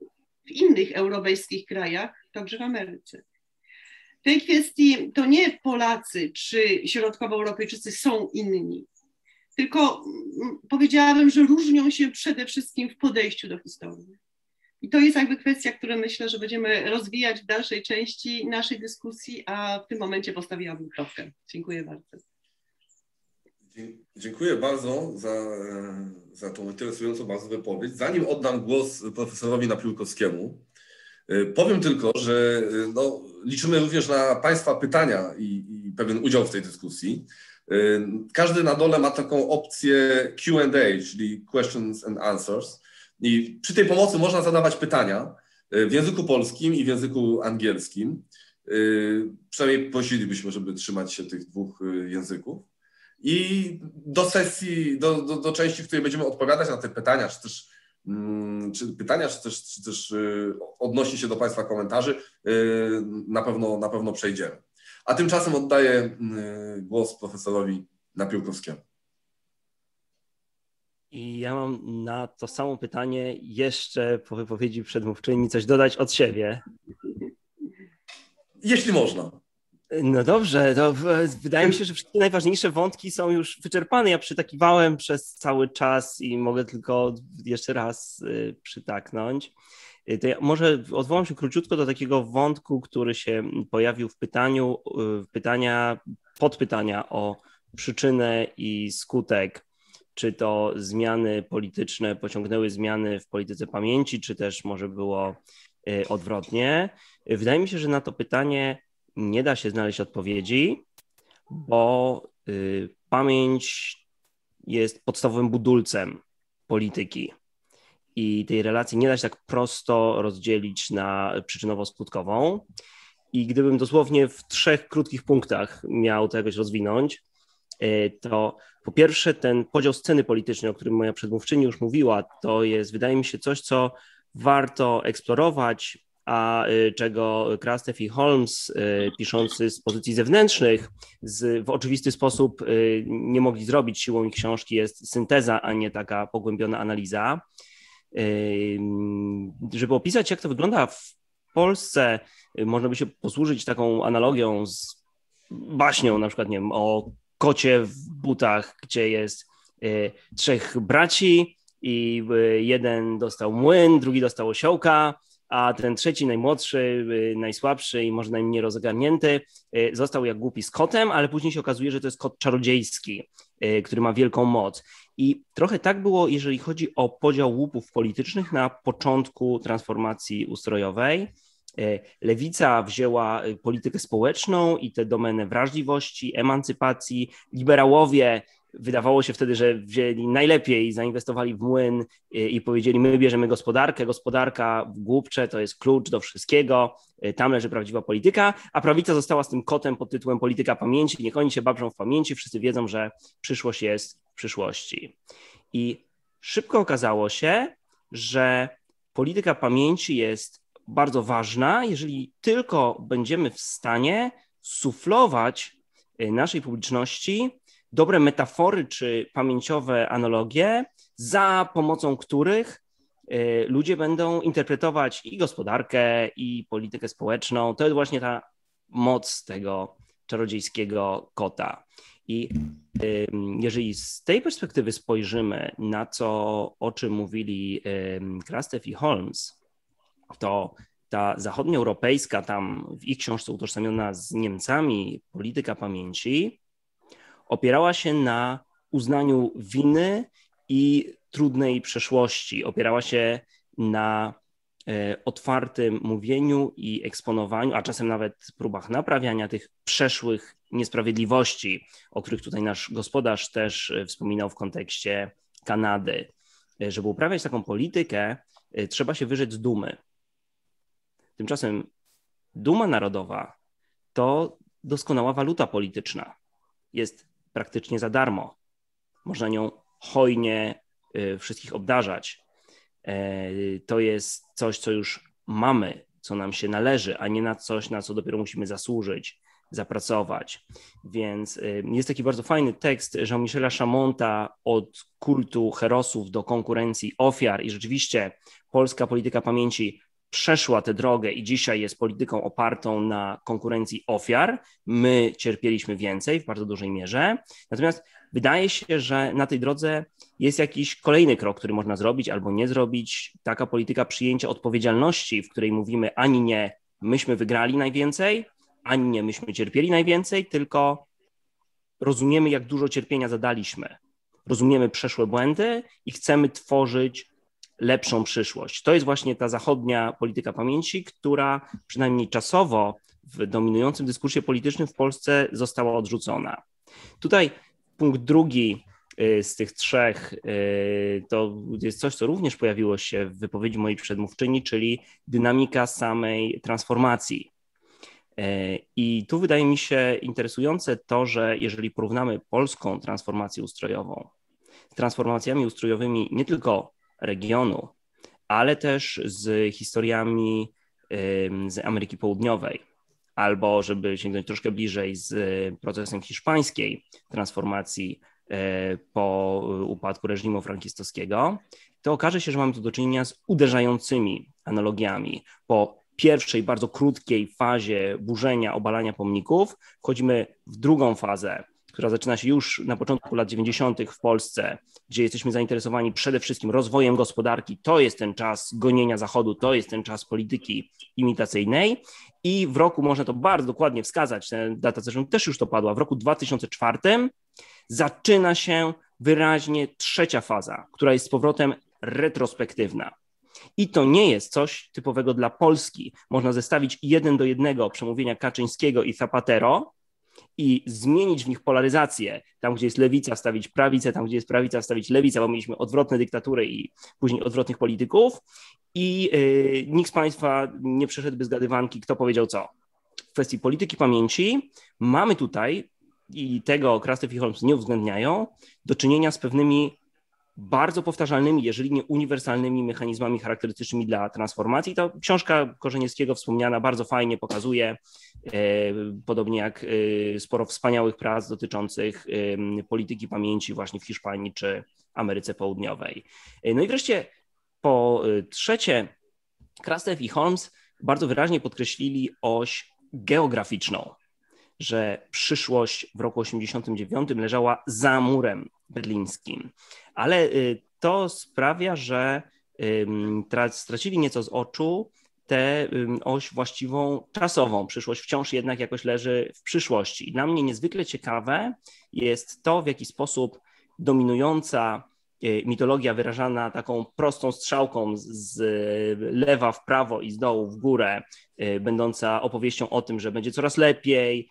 w innych europejskich krajach, także w Ameryce. W tej kwestii to nie Polacy czy Środkowoeuropejczycy są inni, tylko powiedziałabym, że różnią się przede wszystkim w podejściu do historii. I to jest jakby kwestia, którą myślę, że będziemy rozwijać w dalszej części naszej dyskusji, a w tym momencie postawiłabym kropkę. Dziękuję bardzo. Dziękuję bardzo za tą interesującą bardzo wypowiedź. Zanim oddam głos profesorowi Napiórkowskiemu, powiem tylko, że no, liczymy również na Państwa pytania i pewien udział w tej dyskusji. Każdy na dole ma taką opcję Q&A, czyli questions and answers. I przy tej pomocy można zadawać pytania w języku polskim i w języku angielskim. Przynajmniej prosilibyśmy, żeby trzymać się tych dwóch języków. I do sesji, do części, w której będziemy odpowiadać na te pytania, czy też odnosi się do Państwa komentarzy, na pewno przejdziemy. A tymczasem oddaję głos profesorowi Napiórkowskiemu. I ja mam na to samo pytanie jeszcze po wypowiedzi przedmówczyni coś dodać od siebie. Jeśli można. No dobrze, to wydaje mi się, że wszystkie najważniejsze wątki są już wyczerpane. Ja przytakiwałem przez cały czas i mogę tylko jeszcze raz przytaknąć. To ja może odwołam się króciutko do takiego wątku, który się pojawił w podpytania o przyczynę i skutek. Czy to zmiany polityczne pociągnęły zmiany w polityce pamięci, czy też może było odwrotnie. Wydaje mi się, że na to pytanie nie da się znaleźć odpowiedzi, bo pamięć jest podstawowym budulcem polityki i tej relacji nie da się tak prosto rozdzielić na przyczynowo-skutkową. I gdybym dosłownie w 3 krótkich punktach miał to jakoś rozwinąć, to po pierwsze ten podział sceny politycznej, o którym moja przedmówczyni już mówiła, to jest, wydaje mi się, coś, co warto eksplorować, a czego Krastev i Holmes, piszący z pozycji zewnętrznych, w oczywisty sposób nie mogli zrobić. Siłą ich książki jest synteza, a nie taka pogłębiona analiza. Żeby opisać, jak to wygląda w Polsce, można by się posłużyć taką analogią z baśnią, na przykład, nie wiem, o kocie w butach, gdzie jest 3 braci i jeden dostał młyn, drugi dostał osiołka, a ten trzeci, najmłodszy, najsłabszy i może najmniej rozogarnięty został jak głupi z kotem, ale później się okazuje, że to jest kot czarodziejski, który ma wielką moc. I trochę tak było, jeżeli chodzi o podział łupów politycznych na początku transformacji ustrojowej. Lewica wzięła politykę społeczną i tę domenę wrażliwości, emancypacji. Liberałowie, wydawało się wtedy, że wzięli najlepiej, zainwestowali w młyn i powiedzieli, my bierzemy gospodarkę, gospodarka w głupcze to jest klucz do wszystkiego, tam leży prawdziwa polityka, a prawica została z tym kotem pod tytułem polityka pamięci, niech oni się babrzą w pamięci, wszyscy wiedzą, że przyszłość jest w przyszłości. I szybko okazało się, że polityka pamięci jest bardzo ważna, jeżeli tylko będziemy w stanie suflować naszej publiczności dobre metafory czy pamięciowe analogie, za pomocą których ludzie będą interpretować i gospodarkę, i politykę społeczną. To jest właśnie ta moc tego czarodziejskiego kota. I jeżeli z tej perspektywy spojrzymy na to, o czym mówili Krastev i Holmes, to ta zachodnioeuropejska, tam w ich książce utożsamiona z Niemcami polityka pamięci opierała się na uznaniu winy i trudnej przeszłości. Opierała się na otwartym mówieniu i eksponowaniu, a czasem nawet próbach naprawiania tych przeszłych niesprawiedliwości, o których tutaj nasz gospodarz też wspominał w kontekście Kanady. Żeby uprawiać taką politykę, trzeba się wyrzec dumy. Tymczasem duma narodowa to doskonała waluta polityczna. Jest praktycznie za darmo. Można nią hojnie wszystkich obdarzać. To jest coś, co już mamy, co nam się należy, a nie na coś, na co dopiero musimy zasłużyć, zapracować. Więc jest taki bardzo fajny tekst Jean-Michela Chamonta od kultu herosów do konkurencji ofiar i rzeczywiście polska polityka pamięci przeszła tę drogę i dzisiaj jest polityką opartą na konkurencji ofiar. My cierpieliśmy więcej w bardzo dużej mierze. Natomiast wydaje się, że na tej drodze jest jakiś kolejny krok, który można zrobić albo nie zrobić. Taka polityka przyjęcia odpowiedzialności, w której mówimy ani nie myśmy wygrali najwięcej, ani nie myśmy cierpieli najwięcej, tylko rozumiemy, jak dużo cierpienia zadaliśmy. Rozumiemy przeszłe błędy i chcemy tworzyć lepszą przyszłość. To jest właśnie ta zachodnia polityka pamięci, która przynajmniej czasowo w dominującym dyskursie politycznym w Polsce została odrzucona. Tutaj punkt drugi z tych trzech to jest coś, co również pojawiło się w wypowiedzi mojej przedmówczyni, czyli dynamika samej transformacji. I tu wydaje mi się interesujące to, że jeżeli porównamy polską transformację ustrojową z transformacjami ustrojowymi nie tylko regionu, ale też z historiami z Ameryki Południowej, albo żeby sięgnąć troszkę bliżej z procesem hiszpańskiej transformacji po upadku reżimu frankistowskiego, to okaże się, że mamy tu do czynienia z uderzającymi analogiami. Po pierwszej, bardzo krótkiej fazie burzenia, obalania pomników wchodzimy w drugą fazę, która zaczyna się już na początku lat 90. w Polsce, gdzie jesteśmy zainteresowani przede wszystkim rozwojem gospodarki. To jest ten czas gonienia Zachodu, to jest ten czas polityki imitacyjnej i w roku, można to bardzo dokładnie wskazać, data zresztą też już to padła, w roku 2004 zaczyna się wyraźnie trzecia faza, która jest z powrotem retrospektywna. I to nie jest coś typowego dla Polski. Można zestawić 1:1 przemówienia Kaczyńskiego i Zapatero i zmienić w nich polaryzację. Tam, gdzie jest lewica, wstawić prawicę, tam, gdzie jest prawica, wstawić lewicę, bo mieliśmy odwrotne dyktatury i później odwrotnych polityków. I nikt z Państwa nie przeszedłby zgadywanki, kto powiedział co. W kwestii polityki pamięci mamy tutaj, i tego Krastev i Holmes nie uwzględniają, do czynienia z pewnymi bardzo powtarzalnymi, jeżeli nie uniwersalnymi mechanizmami charakterystycznymi dla transformacji. To książka Korzeniewskiego wspomniana bardzo fajnie pokazuje, podobnie jak sporo wspaniałych prac dotyczących polityki pamięci właśnie w Hiszpanii czy Ameryce Południowej. No i wreszcie po trzecie, Krastev i Holmes bardzo wyraźnie podkreślili oś geograficzną, że przyszłość w roku 1989 leżała za murem berlińskim. Ale to sprawia, że stracili nieco z oczu tę oś właściwą czasową. Przyszłość wciąż jednak jakoś leży w przyszłości. I dla mnie niezwykle ciekawe jest to, w jaki sposób dominująca mitologia wyrażana taką prostą strzałką z lewa w prawo i z dołu w górę, będąca opowieścią o tym, że będzie coraz lepiej,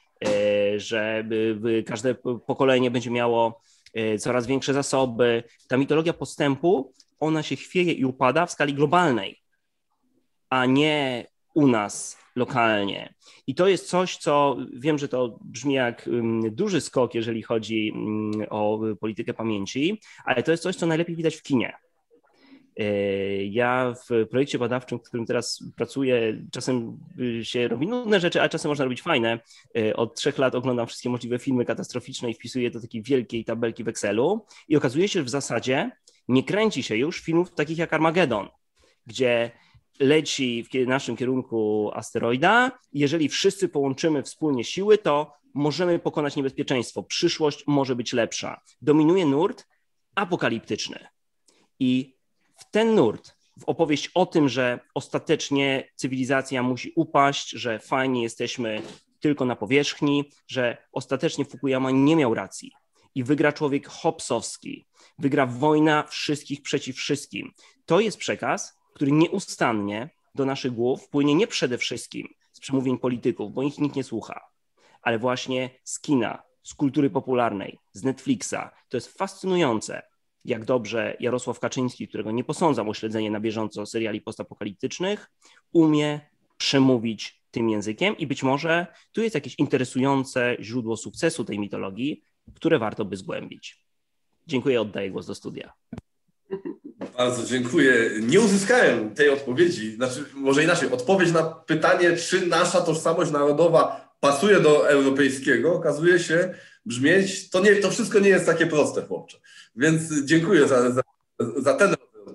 że każde pokolenie będzie miało coraz większe zasoby. Ta mitologia postępu, ona się chwieje i upada w skali globalnej, a nie u nas lokalnie. I to jest coś, co wiem, że to brzmi jak duży skok, jeżeli chodzi o politykę pamięci, ale to jest coś, co najlepiej widać w kinie. Ja w projekcie badawczym, w którym teraz pracuję, czasem się robi nudne rzeczy, a czasem można robić fajne. Od 3 lat oglądam wszystkie możliwe filmy katastroficzne i wpisuję do takiej wielkiej tabelki w Excelu i okazuje się, że w zasadzie nie kręci się już filmów takich jak Armagedon, gdzie leci w naszym kierunku asteroida i jeżeli wszyscy połączymy wspólnie siły, to możemy pokonać niebezpieczeństwo. Przyszłość może być lepsza. Dominuje nurt apokaliptyczny. I w ten nurt, w opowieść o tym, że ostatecznie cywilizacja musi upaść, że fajnie jesteśmy tylko na powierzchni, że ostatecznie Fukuyama nie miał racji i wygra człowiek hobbesowski, wygra wojna wszystkich przeciw wszystkim. To jest przekaz, który nieustannie do naszych głów płynie nie przede wszystkim z przemówień polityków, bo ich nikt nie słucha, ale właśnie z kina, z kultury popularnej, z Netflixa. To jest fascynujące, jak dobrze Jarosław Kaczyński, którego nie posądzam o śledzenie na bieżąco seriali postapokaliptycznych, umie przemówić tym językiem i być może tu jest jakieś interesujące źródło sukcesu tej mitologii, które warto by zgłębić. Dziękuję, oddaję głos do studia. Bardzo dziękuję. Nie uzyskałem tej odpowiedzi, znaczy może inaczej, odpowiedź na pytanie, czy nasza tożsamość narodowa pasuje do europejskiego, okazuje się brzmieć, to wszystko nie jest takie proste, chłopcze. Więc dziękuję za ten rodzaj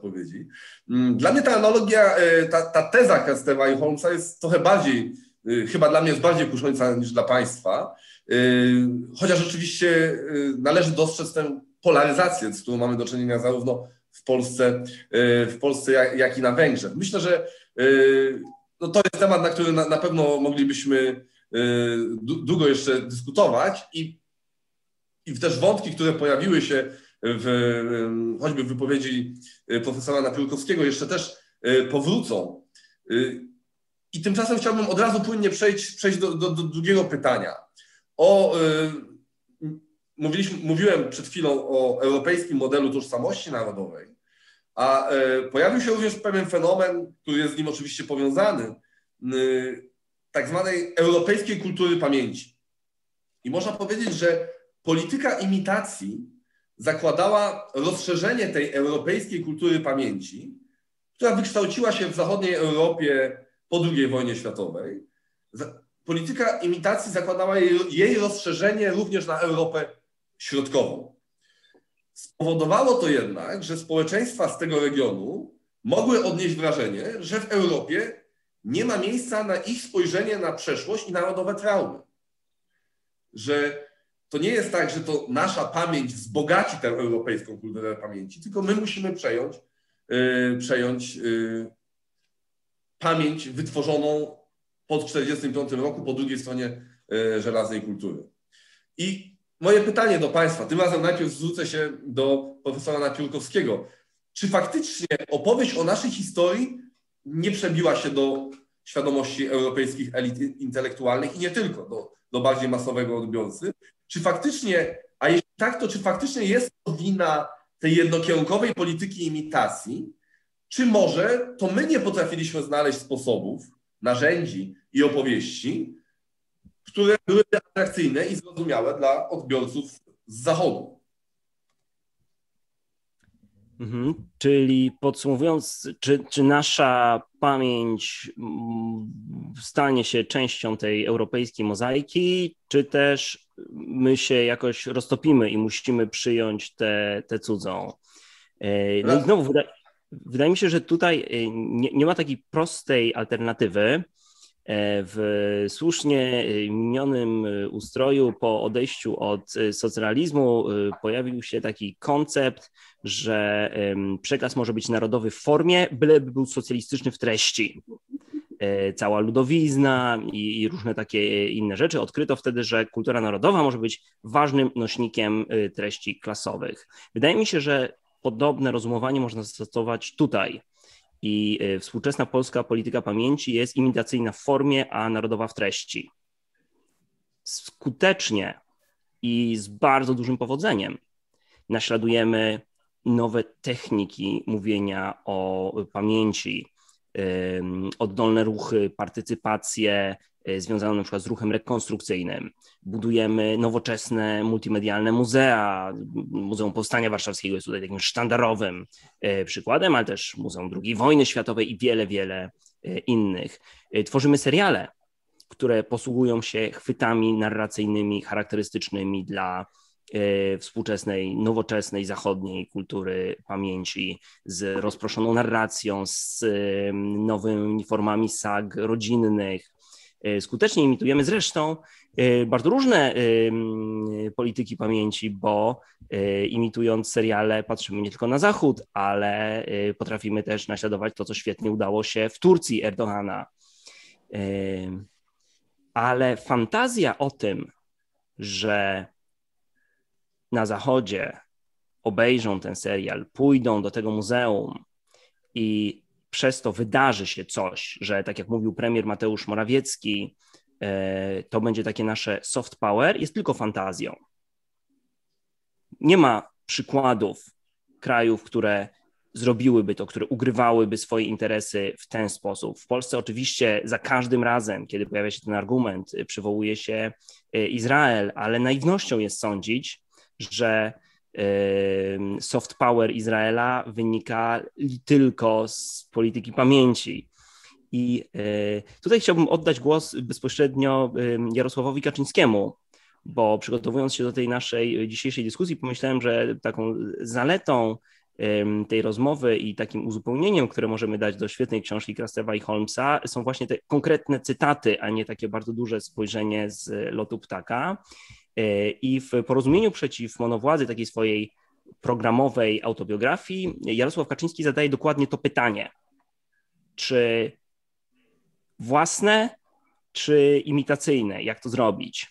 odpowiedzi. Dla mnie ta analogia, ta teza Krasteva i Holmesa jest trochę bardziej, chyba dla mnie jest bardziej kusząca niż dla Państwa, chociaż oczywiście należy dostrzec tę polaryzację, z którą mamy do czynienia zarówno w Polsce jak i na Węgrzech. Myślę, że no to jest temat, na który na pewno moglibyśmy długo jeszcze dyskutować i też wątki, które pojawiły się choćby w wypowiedzi profesora Napiórkowskiego jeszcze też powrócą. I tymczasem chciałbym od razu płynnie przejść do drugiego pytania. Mówiłem przed chwilą o europejskim modelu tożsamości narodowej, a pojawił się również pewien fenomen, który jest z nim oczywiście powiązany, tak zwanej europejskiej kultury pamięci. I można powiedzieć, że polityka imitacji zakładała rozszerzenie tej europejskiej kultury pamięci, która wykształciła się w zachodniej Europie po II wojnie światowej. Polityka imitacji zakładała jej rozszerzenie również na Europę Środkową. Spowodowało to jednak, że społeczeństwa z tego regionu mogły odnieść wrażenie, że w Europie nie ma miejsca na ich spojrzenie na przeszłość i narodowe traumy. Że to nie jest tak, że to nasza pamięć wzbogaci tę europejską kulturę pamięci, tylko my musimy przejąć pamięć wytworzoną po 1945 roku, po drugiej stronie żelaznej kultury. I moje pytanie do Państwa, tym razem najpierw zwrócę się do profesora Napiórkowskiego. Czy faktycznie opowieść o naszej historii nie przebiła się do świadomości europejskich elit intelektualnych i nie tylko, do bardziej masowego odbiorcy? Czy faktycznie, a jeśli tak, to czy faktycznie jest to wina tej jednokierunkowej polityki imitacji, czy może to my nie potrafiliśmy znaleźć sposobów, narzędzi i opowieści, które byłyby atrakcyjne i zrozumiałe dla odbiorców z Zachodu? Czyli podsumowując, czy nasza pamięć stanie się częścią tej europejskiej mozaiki, czy też my się jakoś roztopimy i musimy przyjąć tę cudzą? No i znowu wydaje mi się, że tutaj nie ma takiej prostej alternatywy. W słusznie minionym ustroju po odejściu od socjalizmu pojawił się taki koncept, że przekaz może być narodowy w formie, byleby był socjalistyczny w treści. Cała ludowizna i różne takie inne rzeczy. Odkryto wtedy, że kultura narodowa może być ważnym nośnikiem treści klasowych. Wydaje mi się, że podobne rozumowanie można zastosować tutaj. I współczesna polska polityka pamięci jest imitacyjna w formie, a narodowa w treści. Skutecznie i z bardzo dużym powodzeniem naśladujemy nowe techniki mówienia o pamięci, oddolne ruchy, partycypację związaną na przykład z ruchem rekonstrukcyjnym. Budujemy nowoczesne, multimedialne muzea. Muzeum Powstania Warszawskiego jest tutaj takim sztandarowym przykładem, ale też Muzeum II Wojny Światowej i wiele, wiele innych. Tworzymy seriale, które posługują się chwytami narracyjnymi charakterystycznymi dla współczesnej, nowoczesnej, zachodniej kultury pamięci, z rozproszoną narracją, z nowymi formami sag rodzinnych. Skutecznie imitujemy zresztą bardzo różne polityki pamięci, bo imitując seriale patrzymy nie tylko na Zachód, ale potrafimy też naśladować to, co świetnie udało się w Turcji Erdogana. Ale fantazja o tym, że na Zachodzie obejrzą ten serial, pójdą do tego muzeum i przez to wydarzy się coś, że tak jak mówił premier Mateusz Morawiecki, to będzie takie nasze soft power, jest tylko fantazją. Nie ma przykładów krajów, które zrobiłyby to, które ugrywałyby swoje interesy w ten sposób. W Polsce oczywiście za każdym razem, kiedy pojawia się ten argument, przywołuje się Izrael, ale naiwnością jest sądzić, że soft power Izraela wynika tylko z polityki pamięci. I tutaj chciałbym oddać głos bezpośrednio Jarosławowi Kaczyńskiemu, bo przygotowując się do tej naszej dzisiejszej dyskusji, pomyślałem, że taką zaletą tej rozmowy i takim uzupełnieniem, które możemy dać do świetnej książki Krasteva i Holmesa, są właśnie te konkretne cytaty, a nie takie bardzo duże spojrzenie z lotu ptaka. I w Porozumieniu przeciw monowładzy, takiej swojej programowej autobiografii, Jarosław Kaczyński zadaje dokładnie to pytanie, czy własne, czy imitacyjne, jak to zrobić?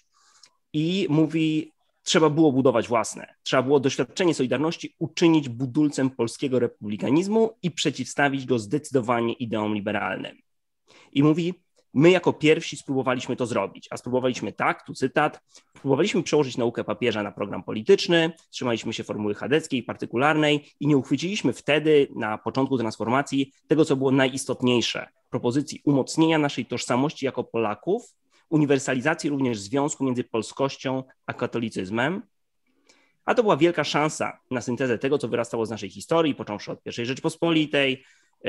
I mówi, trzeba było budować własne, trzeba było doświadczenie Solidarności uczynić budulcem polskiego republikanizmu i przeciwstawić go zdecydowanie ideom liberalnym. I mówi, my jako pierwsi spróbowaliśmy to zrobić, a spróbowaliśmy tak, tu cytat, próbowaliśmy przełożyć naukę papieża na program polityczny, trzymaliśmy się formuły chadeckiej, partykularnej i nie uchwyciliśmy wtedy na początku transformacji tego, co było najistotniejsze, propozycji umocnienia naszej tożsamości jako Polaków, uniwersalizacji również związku między polskością a katolicyzmem, a to była wielka szansa na syntezę tego, co wyrastało z naszej historii, począwszy od I Rzeczypospolitej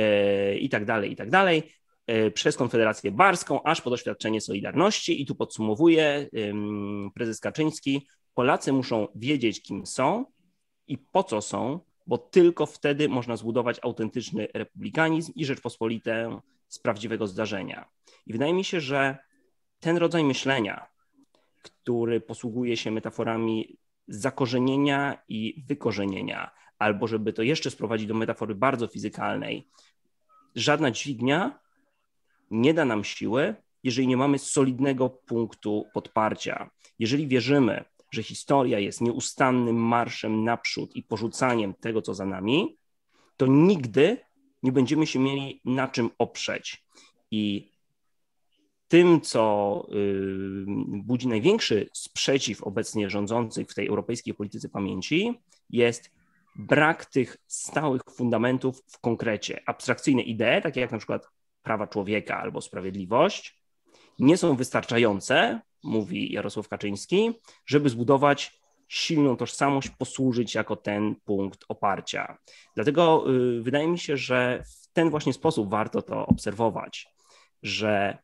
i tak dalej, przez Konfederację Barską, aż po doświadczenie Solidarności. I tu podsumowuje prezes Kaczyński, Polacy muszą wiedzieć, kim są i po co są, bo tylko wtedy można zbudować autentyczny republikanizm i Rzeczpospolitę z prawdziwego zdarzenia. I wydaje mi się, że ten rodzaj myślenia, który posługuje się metaforami zakorzenienia i wykorzenienia, albo żeby to jeszcze sprowadzić do metafory bardzo fizykalnej, żadna dźwignia nie da nam siły, jeżeli nie mamy solidnego punktu podparcia. Jeżeli wierzymy, że historia jest nieustannym marszem naprzód i porzucaniem tego, co za nami, to nigdy nie będziemy się mieli na czym oprzeć. I tym, co budzi największy sprzeciw obecnie rządzących w tej europejskiej polityce pamięci, jest brak tych stałych fundamentów w konkrecie. Abstrakcyjne idee, takie jak na przykład prawa człowieka albo sprawiedliwość, nie są wystarczające, mówi Jarosław Kaczyński, żeby zbudować silną tożsamość, posłużyć jako ten punkt oparcia. Dlatego wydaje mi się, że w ten właśnie sposób warto to obserwować, że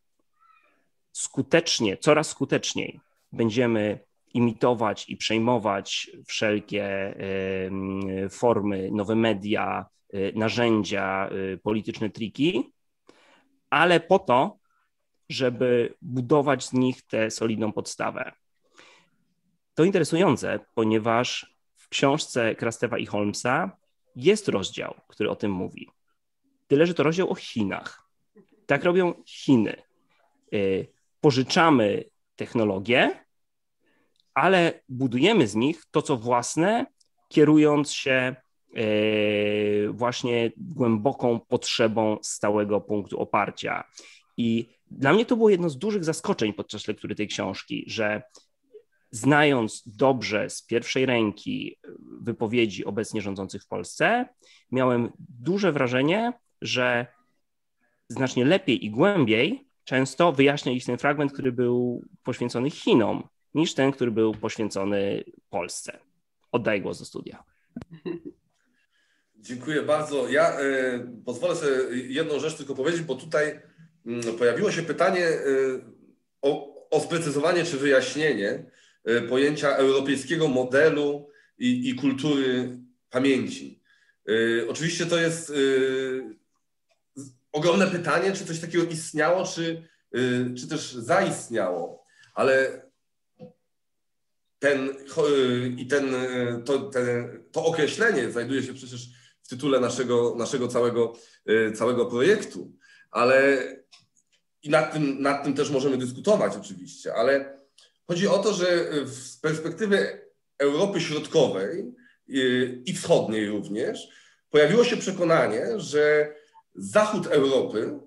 coraz skuteczniej będziemy imitować i przejmować wszelkie formy, nowe media, narzędzia, polityczne triki, ale po to, żeby budować z nich tę solidną podstawę. To interesujące, ponieważ w książce Krasteva i Holmesa jest rozdział, który o tym mówi. Tyle, że to rozdział o Chinach. Tak robią Chiny. Pożyczamy technologię, ale budujemy z nich to, co własne, kierując się właśnie głęboką potrzebą stałego punktu oparcia. I dla mnie to było jedno z dużych zaskoczeń podczas lektury tej książki, że znając dobrze z pierwszej ręki wypowiedzi obecnie rządzących w Polsce, miałem duże wrażenie, że znacznie lepiej i głębiej często wyjaśnia ich ten fragment, który był poświęcony Chinom, niż ten, który był poświęcony Polsce. Oddaję głos do studia. Dziękuję bardzo. Ja pozwolę sobie jedną rzecz tylko powiedzieć, bo tutaj pojawiło się pytanie o sprecyzowanie czy wyjaśnienie pojęcia europejskiego modelu i kultury pamięci. Oczywiście to jest ogromne pytanie, czy coś takiego istniało, czy też zaistniało, ale to określenie znajduje się przecież w tytule naszego całego projektu, ale i nad tym też możemy dyskutować oczywiście, ale chodzi o to, że z perspektywy Europy Środkowej i Wschodniej również pojawiło się przekonanie, że Zachód Europy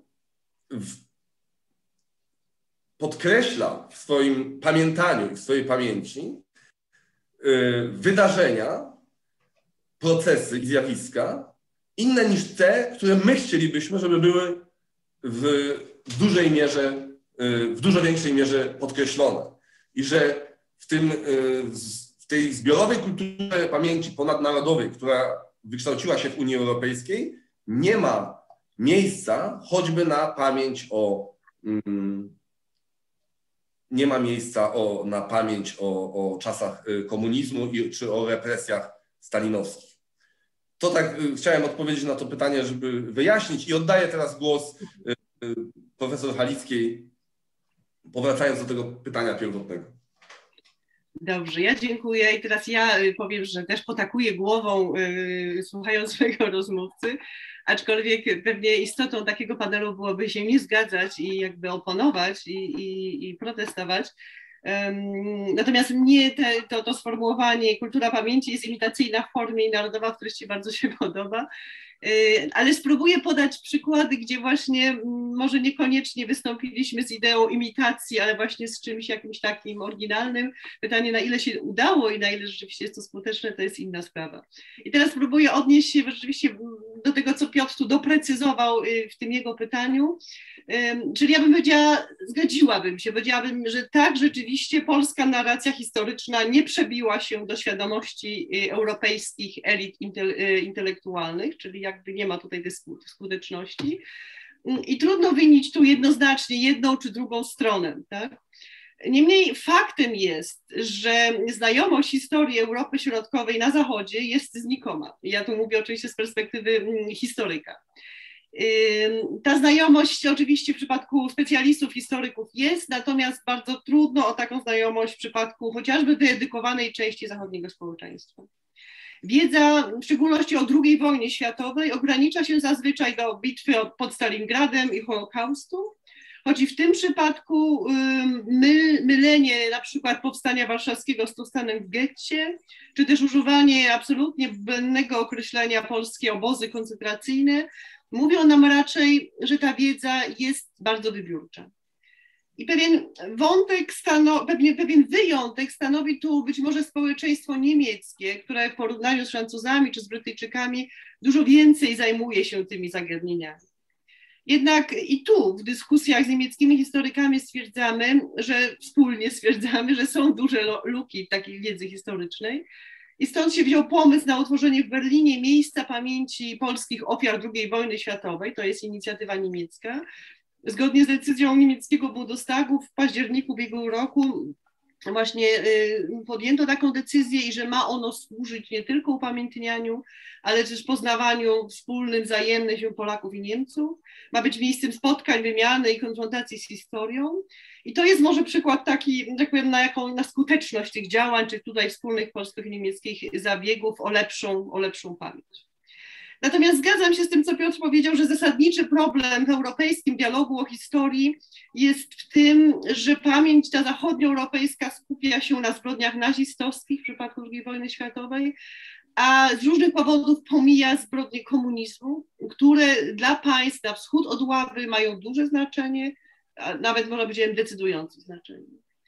podkreśla w swoim pamiętaniu i w swojej pamięci wydarzenia, procesy i zjawiska inne niż te, które my chcielibyśmy, żeby były w dużo większej mierze podkreślone. I że w tej zbiorowej kulturze pamięci ponadnarodowej, która wykształciła się w Unii Europejskiej, nie ma miejsca choćby na pamięć o czasach komunizmu czy o represjach stalinowskich. To tak chciałem odpowiedzieć na to pytanie, żeby wyjaśnić i oddaję teraz głos profesor Halickiej, powracając do tego pytania pierwotnego. Dobrze, ja dziękuję i teraz ja powiem, że też potakuję głową słuchając swojego rozmówcy, aczkolwiek pewnie istotą takiego panelu byłoby się nie zgadzać i jakby oponować i protestować. Natomiast mnie to sformułowanie kultura pamięci jest imitacyjna w formie i narodowa w treści bardzo się podoba, ale spróbuję podać przykłady, gdzie właśnie może niekoniecznie wystąpiliśmy z ideą imitacji, ale właśnie z czymś jakimś takim oryginalnym. Pytanie, na ile się udało i na ile rzeczywiście jest to skuteczne, to jest inna sprawa. I teraz spróbuję odnieść się rzeczywiście do tego, co Piotr tu doprecyzował w tym jego pytaniu. Czyli ja bym powiedziała, zgodziłabym się, powiedziałabym, że tak, rzeczywiście polska narracja historyczna nie przebiła się do świadomości europejskich elit intelektualnych, czyli jakby nie ma tutaj skuteczności i trudno wynić tu jednoznacznie jedną czy drugą stronę, tak? Niemniej faktem jest, że znajomość historii Europy Środkowej na Zachodzie jest znikoma. Ja tu mówię oczywiście z perspektywy historyka. Ta znajomość oczywiście w przypadku specjalistów, historyków jest, natomiast bardzo trudno o taką znajomość w przypadku chociażby wyedukowanej części zachodniego społeczeństwa. Wiedza, w szczególności o II wojnie światowej, ogranicza się zazwyczaj do bitwy pod Stalingradem i Holokaustu, choć i w tym przypadku mylenie na przykład powstania warszawskiego z powstaniem w getcie, czy też używanie absolutnie błędnego określenia polskie obozy koncentracyjne, mówią nam raczej, że ta wiedza jest bardzo wybiórcza. I pewien wyjątek stanowi tu być może społeczeństwo niemieckie, które w porównaniu z Francuzami czy z Brytyjczykami dużo więcej zajmuje się tymi zagadnieniami. Jednak i tu w dyskusjach z niemieckimi historykami wspólnie stwierdzamy, że są duże luki takiej wiedzy historycznej. I stąd się wziął pomysł na utworzenie w Berlinie miejsca pamięci polskich ofiar II wojny światowej, to jest inicjatywa niemiecka. Zgodnie z decyzją niemieckiego Bundestagu w październiku ubiegłego roku właśnie podjęto taką decyzję i że ma ono służyć nie tylko upamiętnianiu, ale też poznawaniu wspólnym, wzajemnym się Polaków i Niemców. Ma być miejscem spotkań, wymiany i konfrontacji z historią. I to jest może przykład taki, tak powiem, na skuteczność tych działań, czy tutaj wspólnych polskich i niemieckich zabiegów o lepszą pamięć. Natomiast zgadzam się z tym, co Piotr powiedział, że zasadniczy problem w europejskim dialogu o historii jest w tym, że pamięć ta zachodnioeuropejska skupia się na zbrodniach nazistowskich w przypadku II wojny światowej, a z różnych powodów pomija zbrodnie komunizmu, które dla państw na wschód od Łaby mają duże znaczenie, a nawet można powiedzieć decydujące znaczenie.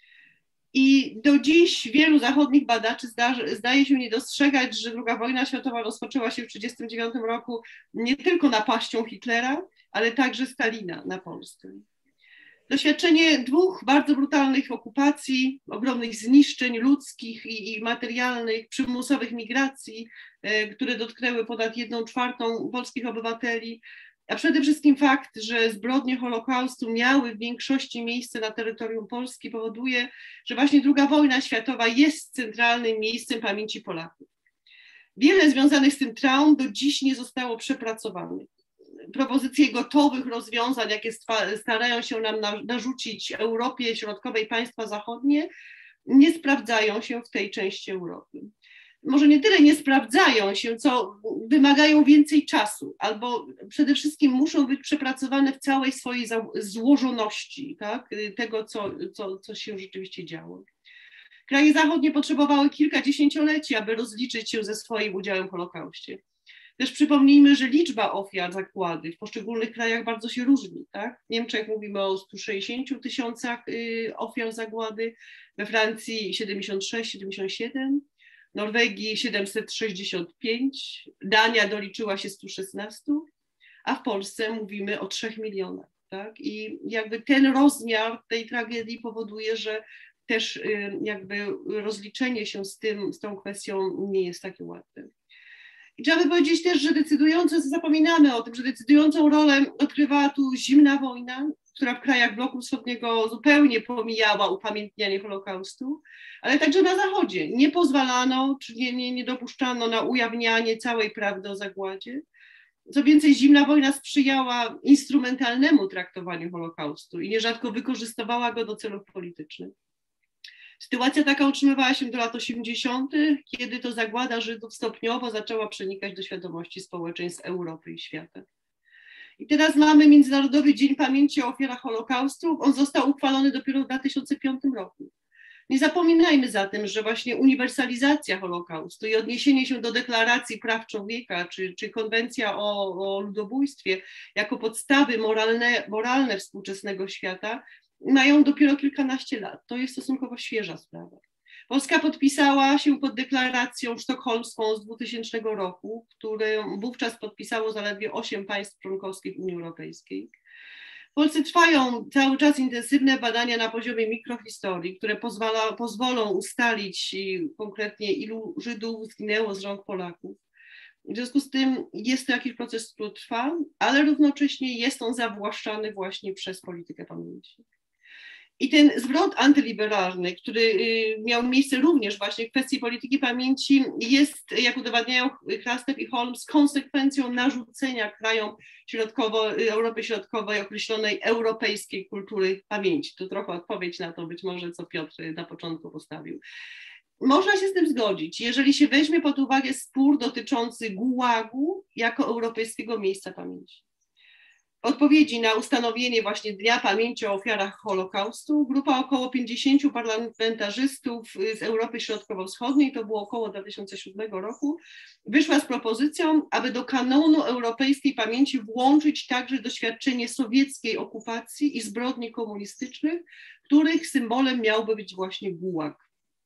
I do dziś wielu zachodnich badaczy zdaje się nie dostrzegać, że II wojna światowa rozpoczęła się w 1939 roku nie tylko napaścią Hitlera, ale także Stalina na Polskę. Doświadczenie dwóch bardzo brutalnych okupacji, ogromnych zniszczeń ludzkich i materialnych, przymusowych migracji, które dotknęły ponad 1/4 polskich obywateli, a przede wszystkim fakt, że zbrodnie Holokaustu miały w większości miejsce na terytorium Polski, powoduje, że właśnie II wojna światowa jest centralnym miejscem pamięci Polaków. Wiele związanych z tym traum do dziś nie zostało przepracowanych. Propozycje gotowych rozwiązań, jakie starają się nam narzucić Europie Środkowej państwa zachodnie, nie sprawdzają się w tej części Europy. Może nie tyle nie sprawdzają się, co wymagają więcej czasu, albo przede wszystkim muszą być przepracowane w całej swojej złożoności, tak? Tego, co się rzeczywiście działo. Kraje zachodnie potrzebowały kilka dziesięcioleci, aby rozliczyć się ze swoim udziałem w Holokauście. Też przypomnijmy, że liczba ofiar zagłady w poszczególnych krajach bardzo się różni. Tak? W Niemczech mówimy o 160 000 ofiar zagłady, we Francji 76-77, w Norwegii 765, Dania doliczyła się 116, a w Polsce mówimy o 3 milionach. Tak? I jakby ten rozmiar tej tragedii powoduje, że też jakby rozliczenie się z tą kwestią nie jest takie łatwe. I trzeba by powiedzieć też, że zapominamy o tym, że decydującą rolę odgrywała tu zimna wojna, która w krajach bloku wschodniego zupełnie pomijała upamiętnianie Holokaustu, ale także na Zachodzie nie pozwalano, czy nie dopuszczano na ujawnianie całej prawdy o zagładzie. Co więcej, zimna wojna sprzyjała instrumentalnemu traktowaniu Holokaustu i nierzadko wykorzystywała go do celów politycznych. Sytuacja taka utrzymywała się do lat 80., kiedy to zagłada Żydów stopniowo zaczęła przenikać do świadomości społeczeństw Europy i świata. I teraz mamy Międzynarodowy Dzień Pamięci o Ofiarach Holokaustu. On został uchwalony dopiero w 2005 roku. Nie zapominajmy zatem, że właśnie uniwersalizacja Holokaustu i odniesienie się do Deklaracji Praw Człowieka czy Konwencja o ludobójstwie jako podstawy moralne współczesnego świata mają dopiero kilkanaście lat. To jest stosunkowo świeża sprawa. Polska podpisała się pod deklaracją sztokholmską z 2000 roku, którą wówczas podpisało zaledwie 8 państw członkowskich Unii Europejskiej. W Polsce trwają cały czas intensywne badania na poziomie mikrohistorii, które pozwolą ustalić konkretnie, ilu Żydów zginęło z rąk Polaków. W związku z tym jest to jakiś proces, który trwa, ale równocześnie jest on zawłaszczany właśnie przez politykę pamięci. I ten zwrot antyliberalny, który miał miejsce również właśnie w kwestii polityki pamięci, jest, jak udowadniają Krastev i Holmes, konsekwencją narzucenia krajom Europy Środkowej określonej europejskiej kultury pamięci. To trochę odpowiedź na to być może, co Piotr na początku postawił. Można się z tym zgodzić, jeżeli się weźmie pod uwagę spór dotyczący Gułagu jako europejskiego miejsca pamięci. W odpowiedzi na ustanowienie właśnie Dnia Pamięci o Ofiarach Holokaustu grupa około 50 parlamentarzystów z Europy Środkowo-Wschodniej, to było około 2007 roku, wyszła z propozycją, aby do kanonu europejskiej pamięci włączyć także doświadczenie sowieckiej okupacji i zbrodni komunistycznych, których symbolem miałby być właśnie Gułag.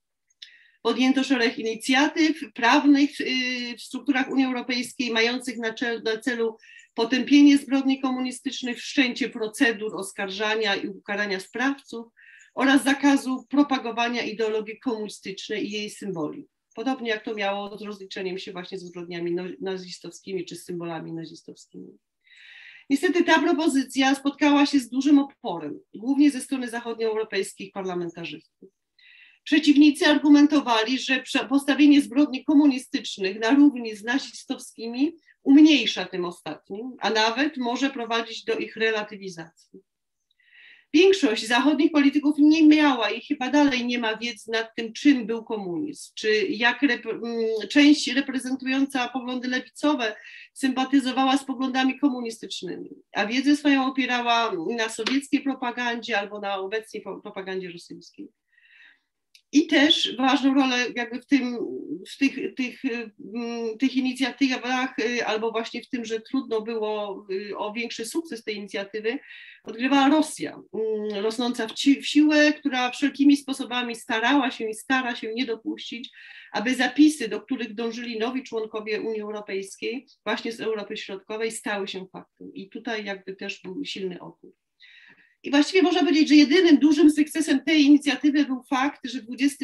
Podjęto szereg inicjatyw prawnych w strukturach Unii Europejskiej mających na celu potępienie zbrodni komunistycznych, wszczęcie procedur oskarżania i ukarania sprawców oraz zakazu propagowania ideologii komunistycznej i jej symboli. Podobnie jak to miało z rozliczeniem się właśnie z zbrodniami nazistowskimi czy z symbolami nazistowskimi. Niestety ta propozycja spotkała się z dużym oporem, głównie ze strony zachodnioeuropejskich parlamentarzystów. Przeciwnicy argumentowali, że postawienie zbrodni komunistycznych na równi z nazistowskimi umniejsza tym ostatnim, a nawet może prowadzić do ich relatywizacji. Większość zachodnich polityków nie miała i chyba dalej nie ma wiedzy nad tym, czym był komunizm, czy jak część reprezentująca poglądy lewicowe sympatyzowała z poglądami komunistycznymi, a wiedzę swoją opierała na sowieckiej propagandzie albo na obecnej propagandzie rosyjskiej. I też ważną rolę jakby w tych inicjatywach, albo właśnie w tym, że trudno było o większy sukces tej inicjatywy, odgrywała Rosja, rosnąca w siłę, która wszelkimi sposobami starała się i stara się nie dopuścić, aby zapisy, do których dążyli nowi członkowie Unii Europejskiej, właśnie z Europy Środkowej, stały się faktem. I tutaj jakby też był silny opór. I właściwie można powiedzieć, że jedynym dużym sukcesem tej inicjatywy był fakt, że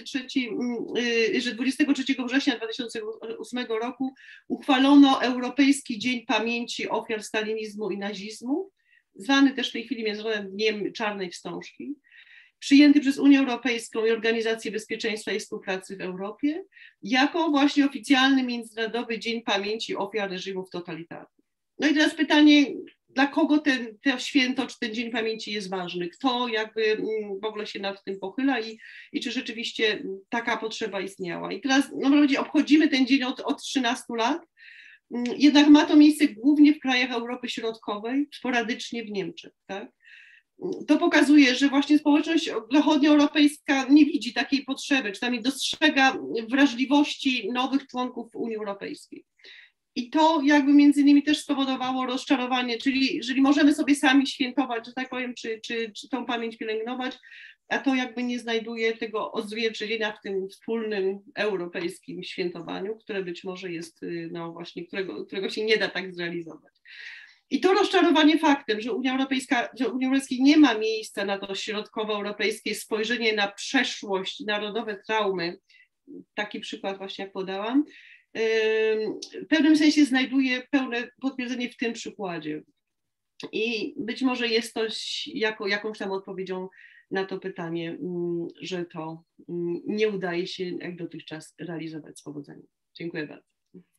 23 września 2008 roku uchwalono Europejski Dzień Pamięci Ofiar Stalinizmu i Nazizmu, zwany też w tej chwili Międzynarodowym Dniem Czarnej Wstążki, przyjęty przez Unię Europejską i Organizację Bezpieczeństwa i Współpracy w Europie, jako właśnie oficjalny Międzynarodowy Dzień Pamięci Ofiar Reżimów Totalitarnych. No i teraz pytanie, dla kogo to święto, czy ten Dzień Pamięci jest ważny? Kto jakby w ogóle się nad tym pochyla i czy rzeczywiście taka potrzeba istniała? I teraz obchodzimy ten dzień od 13 lat, jednak ma to miejsce głównie w krajach Europy Środkowej, sporadycznie w Niemczech. Tak? To pokazuje, że właśnie społeczność zachodnioeuropejska nie widzi takiej potrzeby, czy tam dostrzega wrażliwości nowych członków Unii Europejskiej. I to jakby między innymi też spowodowało rozczarowanie, czyli jeżeli możemy sobie sami świętować, że tak powiem, czy tą pamięć pielęgnować, a to jakby nie znajduje tego odzwierciedlenia w tym wspólnym europejskim świętowaniu, które być może jest, no właśnie, którego się nie da tak zrealizować. I to rozczarowanie faktem, że Unia Europejska nie ma miejsca na to środkowoeuropejskie spojrzenie na przeszłość, narodowe traumy, taki przykład właśnie jak podałam, w pewnym sensie znajduje pełne potwierdzenie w tym przykładzie. I być może jest to jakąś tam odpowiedzią na to pytanie, że to nie udaje się jak dotychczas realizować z powodzeniem. Dziękuję bardzo.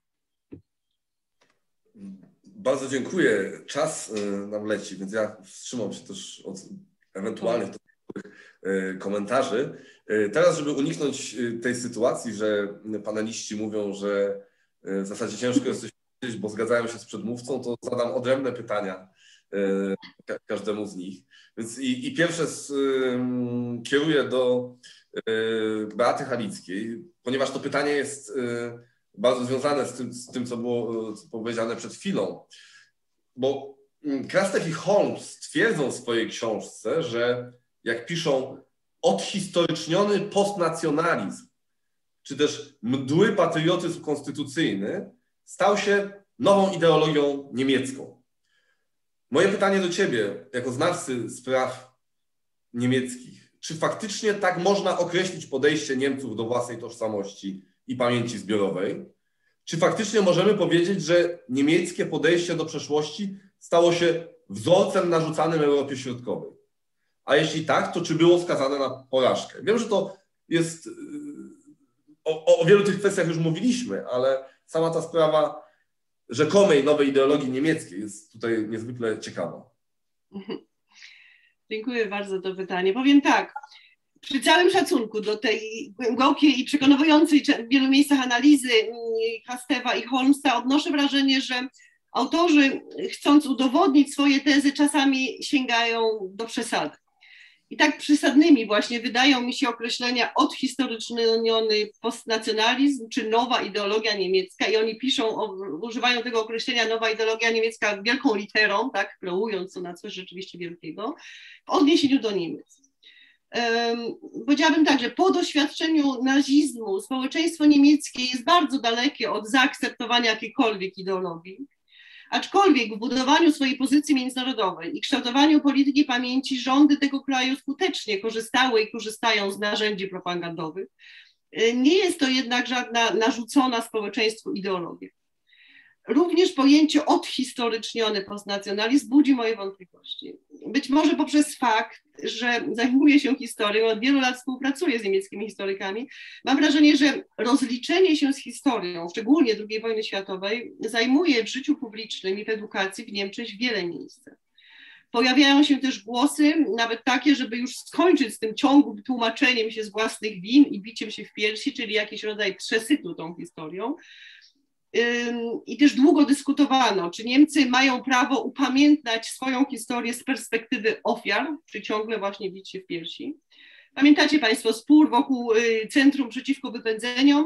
Bardzo dziękuję. Czas nam leci, więc ja wstrzymam się też od ewentualnych komentarzy. Teraz, żeby uniknąć tej sytuacji, że paneliści mówią, że w zasadzie ciężko jest coś powiedzieć, bo zgadzają się z przedmówcą, to zadam odrębne pytania każdemu z nich. Więc i pierwsze kieruję do Beaty Halickiej, ponieważ to pytanie jest bardzo związane z tym, co było powiedziane przed chwilą. Bo Krastev i Holmes twierdzą w swojej książce, że jak piszą, odhistoryczniony postnacjonalizm, czy też mdły patriotyzm konstytucyjny stał się nową ideologią niemiecką. Moje pytanie do ciebie, jako znawcy spraw niemieckich, czy faktycznie tak można określić podejście Niemców do własnej tożsamości i pamięci zbiorowej? Czy faktycznie możemy powiedzieć, że niemieckie podejście do przeszłości stało się wzorcem narzucanym Europie Środkowej? A jeśli tak, to czy było skazane na porażkę? Wiem, że to jest... O wielu tych kwestiach już mówiliśmy, ale sama ta sprawa rzekomej nowej ideologii niemieckiej jest tutaj niezwykle ciekawa. Dziękuję bardzo za to pytanie. Powiem tak, przy całym szacunku do tej głębokiej i przekonującej w wielu miejscach analizy Krasteva i Holmesa odnoszę wrażenie, że autorzy, chcąc udowodnić swoje tezy, czasami sięgają do przesady. I tak przesadnymi właśnie wydają mi się określenia odhistoryczniony postnacjonalizm czy nowa ideologia niemiecka i oni używają tego określenia nowa ideologia niemiecka wielką literą, tak, kreując to na coś rzeczywiście wielkiego, w odniesieniu do Niemiec. Powiedziałabym tak, że po doświadczeniu nazizmu społeczeństwo niemieckie jest bardzo dalekie od zaakceptowania jakiejkolwiek ideologii. Aczkolwiek w budowaniu swojej pozycji międzynarodowej i kształtowaniu polityki pamięci rządy tego kraju skutecznie korzystały i korzystają z narzędzi propagandowych. Nie jest to jednak żadna narzucona społeczeństwu ideologia. Również pojęcie odhistoryczniony postnacjonalizm budzi moje wątpliwości. Być może poprzez fakt, że zajmuję się historią, od wielu lat współpracuję z niemieckimi historykami, mam wrażenie, że rozliczenie się z historią, szczególnie II wojny światowej, zajmuje w życiu publicznym i w edukacji w Niemczech wiele miejsca. Pojawiają się też głosy, nawet takie, żeby już skończyć z tym ciągłym tłumaczeniem się z własnych win i biciem się w piersi, czyli jakiś rodzaj przesytu tą historią. I też długo dyskutowano, czy Niemcy mają prawo upamiętniać swoją historię z perspektywy ofiar, czy ciągle właśnie bić się w piersi. Pamiętacie Państwo spór wokół Centrum Przeciwko Wypędzeniom?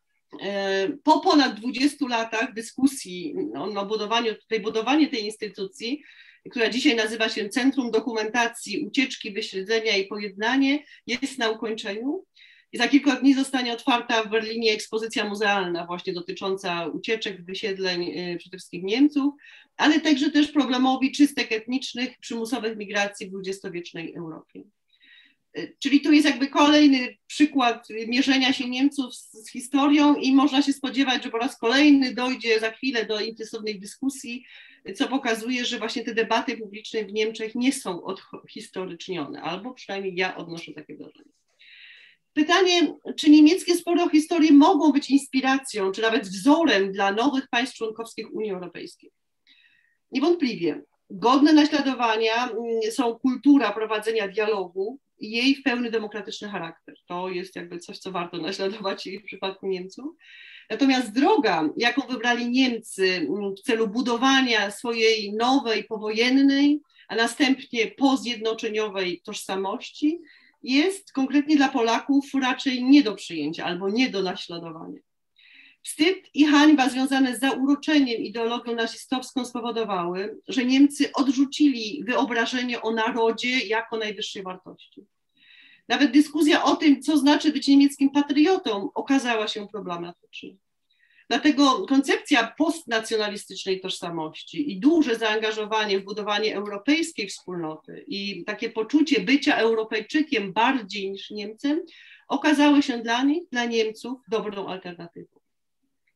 Po ponad 20 latach dyskusji o budowanie tej instytucji, która dzisiaj nazywa się Centrum Dokumentacji Ucieczki, Wyśledzenia i Pojednanie, jest na ukończeniu. I za kilka dni zostanie otwarta w Berlinie ekspozycja muzealna właśnie dotycząca ucieczek, wysiedleń przede wszystkim Niemców, ale także też problemowi czystek etnicznych, przymusowych migracji w dwudziestowiecznej Europie. Czyli tu jest jakby kolejny przykład mierzenia się Niemców z historią i można się spodziewać, że po raz kolejny dojdzie za chwilę do intensywnych dyskusji, co pokazuje, że właśnie te debaty publiczne w Niemczech nie są odhistorycznione, albo przynajmniej ja odnoszę takie wrażenie. Pytanie, czy niemieckie spory o historię mogą być inspiracją, czy nawet wzorem dla nowych państw członkowskich Unii Europejskiej? Niewątpliwie godne naśladowania są kultura prowadzenia dialogu i jej w pełny demokratyczny charakter. To jest jakby coś, co warto naśladować w przypadku Niemców. Natomiast droga, jaką wybrali Niemcy w celu budowania swojej nowej, powojennej, a następnie pozjednoczeniowej tożsamości, jest konkretnie dla Polaków raczej nie do przyjęcia albo nie do naśladowania. Wstyd i hańba związane z zauroczeniem ideologią nazistowską spowodowały, że Niemcy odrzucili wyobrażenie o narodzie jako najwyższej wartości. Nawet dyskusja o tym, co znaczy być niemieckim patriotą, okazała się problematyczna. Dlatego koncepcja postnacjonalistycznej tożsamości i duże zaangażowanie w budowanie europejskiej wspólnoty i takie poczucie bycia Europejczykiem bardziej niż Niemcem okazały się dla nich, dla Niemców, dobrą alternatywą.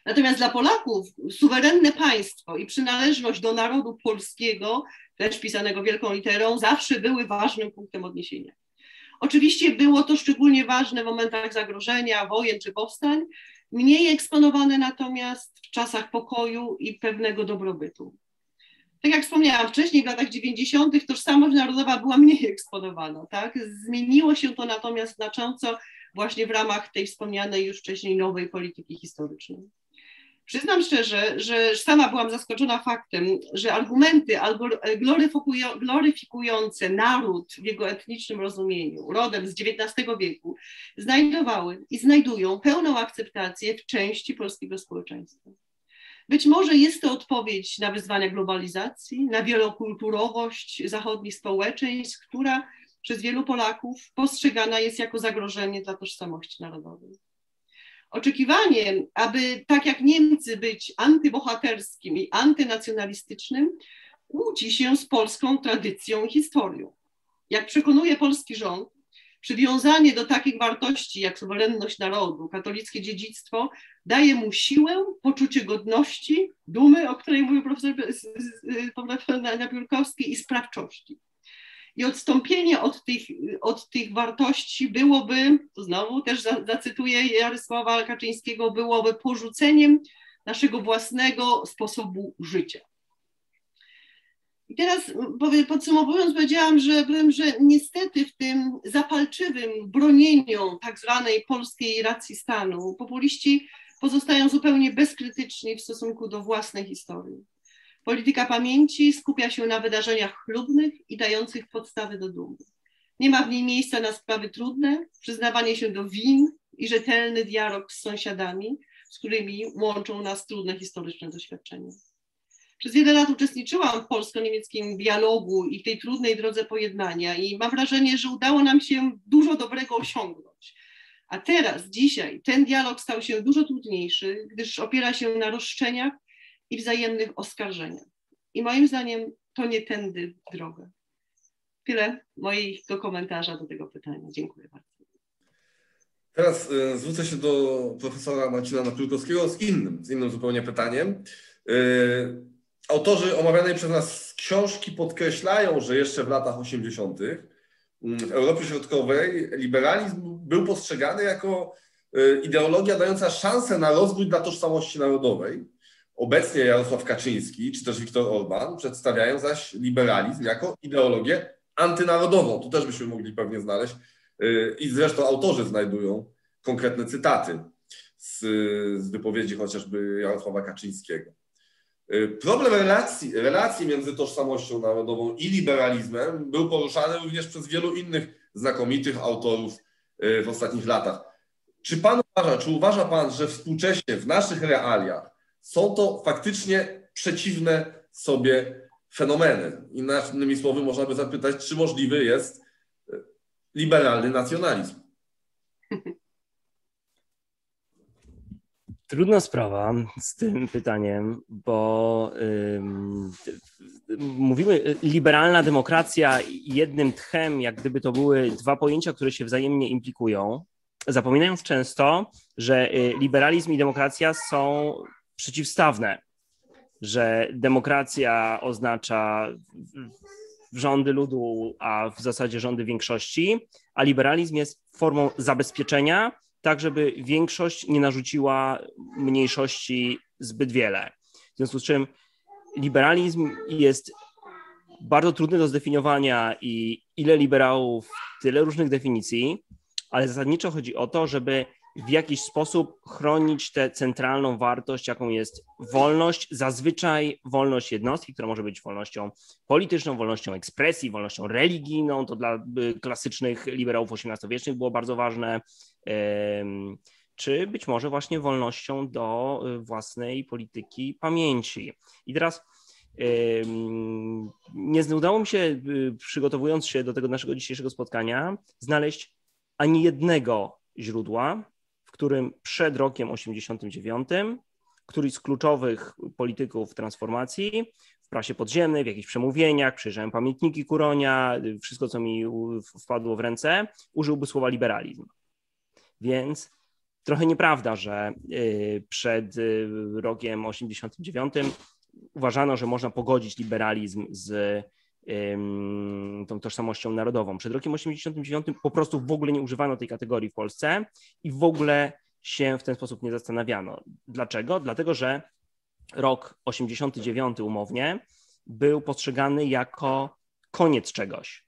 Natomiast dla Polaków suwerenne państwo i przynależność do narodu polskiego, też pisanego wielką literą, zawsze były ważnym punktem odniesienia. Oczywiście było to szczególnie ważne w momentach zagrożenia, wojen czy powstań, mniej eksponowane natomiast w czasach pokoju i pewnego dobrobytu. Tak jak wspomniałam wcześniej, w latach 90. tożsamość narodowa była mniej eksponowana. Tak? Zmieniło się to natomiast znacząco właśnie w ramach tej wspomnianej już wcześniej nowej polityki historycznej. Przyznam szczerze, że sama byłam zaskoczona faktem, że argumenty gloryfikujące naród w jego etnicznym rozumieniu, rodem z XIX wieku, znajdowały i znajdują pełną akceptację w części polskiego społeczeństwa. Być może jest to odpowiedź na wyzwania globalizacji, na wielokulturowość zachodnich społeczeństw, która przez wielu Polaków postrzegana jest jako zagrożenie dla tożsamości narodowej. Oczekiwanie, aby tak jak Niemcy być antybohaterskim i antynacjonalistycznym, kłóci się z polską tradycją i historią. Jak przekonuje polski rząd, przywiązanie do takich wartości jak suwerenność narodu, katolickie dziedzictwo daje mu siłę, poczucie godności, dumy, o której mówił profesor Napiórkowski, i sprawczości. I odstąpienie od tych wartości byłoby, to znowu też zacytuję Jarosława Kaczyńskiego, byłoby porzuceniem naszego własnego sposobu życia. I teraz podsumowując, powiedziałam, że niestety w tym zapalczywym bronieniu tak zwanej polskiej racji stanu populiści pozostają zupełnie bezkrytyczni w stosunku do własnej historii. Polityka pamięci skupia się na wydarzeniach chlubnych i dających podstawy do dumy. Nie ma w niej miejsca na sprawy trudne, przyznawanie się do win i rzetelny dialog z sąsiadami, z którymi łączą nas trudne historyczne doświadczenia. Przez wiele lat uczestniczyłam w polsko-niemieckim dialogu i w tej trudnej drodze pojednania i mam wrażenie, że udało nam się dużo dobrego osiągnąć. A teraz, dzisiaj, ten dialog stał się dużo trudniejszy, gdyż opiera się na roszczeniach i wzajemnych oskarżeniach. I moim zdaniem to nie tędy droga. Tyle mojego komentarza do tego pytania. Dziękuję bardzo. Teraz zwrócę się do profesora Marcina Napiórkowskiego z innym zupełnie pytaniem. Autorzy omawianej przez nas książki podkreślają, że jeszcze w latach 80. w Europie Środkowej liberalizm był postrzegany jako ideologia dająca szansę na rozwój dla tożsamości narodowej. Obecnie Jarosław Kaczyński czy też Viktor Orban przedstawiają zaś liberalizm jako ideologię antynarodową. Tu też byśmy mogli pewnie znaleźć i zresztą autorzy znajdują konkretne cytaty z wypowiedzi chociażby Jarosława Kaczyńskiego. Problem relacji między tożsamością narodową i liberalizmem był poruszany również przez wielu innych znakomitych autorów w ostatnich latach. Czy uważa pan, że współcześnie w naszych realiach są to faktycznie przeciwne sobie fenomeny? Innymi słowy można by zapytać, czy możliwy jest liberalny nacjonalizm? Trudna sprawa z tym pytaniem, bo mówimy liberalna demokracja jednym tchem, jak gdyby to były dwa pojęcia, które się wzajemnie implikują, zapominając często, że liberalizm i demokracja są przeciwstawne, że demokracja oznacza rządy ludu, a w zasadzie rządy większości, a liberalizm jest formą zabezpieczenia, tak żeby większość nie narzuciła mniejszości zbyt wiele. W związku z czym liberalizm jest bardzo trudny do zdefiniowania i ile liberałów, tyle różnych definicji, ale zasadniczo chodzi o to, żeby w jakiś sposób chronić tę centralną wartość, jaką jest wolność, zazwyczaj wolność jednostki, która może być wolnością polityczną, wolnością ekspresji, wolnością religijną, to dla klasycznych liberałów XVIII-wiecznych było bardzo ważne, czy być może właśnie wolnością do własnej polityki pamięci. I teraz nie udało mi się, przygotowując się do tego naszego dzisiejszego spotkania, znaleźć ani jednego źródła, w którym przed rokiem 89 któryś z kluczowych polityków transformacji w prasie podziemnej, w jakichś przemówieniach, przejrzałem pamiętniki Kuronia, wszystko, co mi wpadło w ręce, użyłby słowa liberalizm. Więc trochę nieprawda, że przed rokiem 89 uważano, że można pogodzić liberalizm z tą tożsamością narodową. Przed rokiem 89 po prostu w ogóle nie używano tej kategorii w Polsce i w ogóle się w ten sposób nie zastanawiano. Dlaczego? Dlatego, że rok 89 umownie był postrzegany jako koniec czegoś,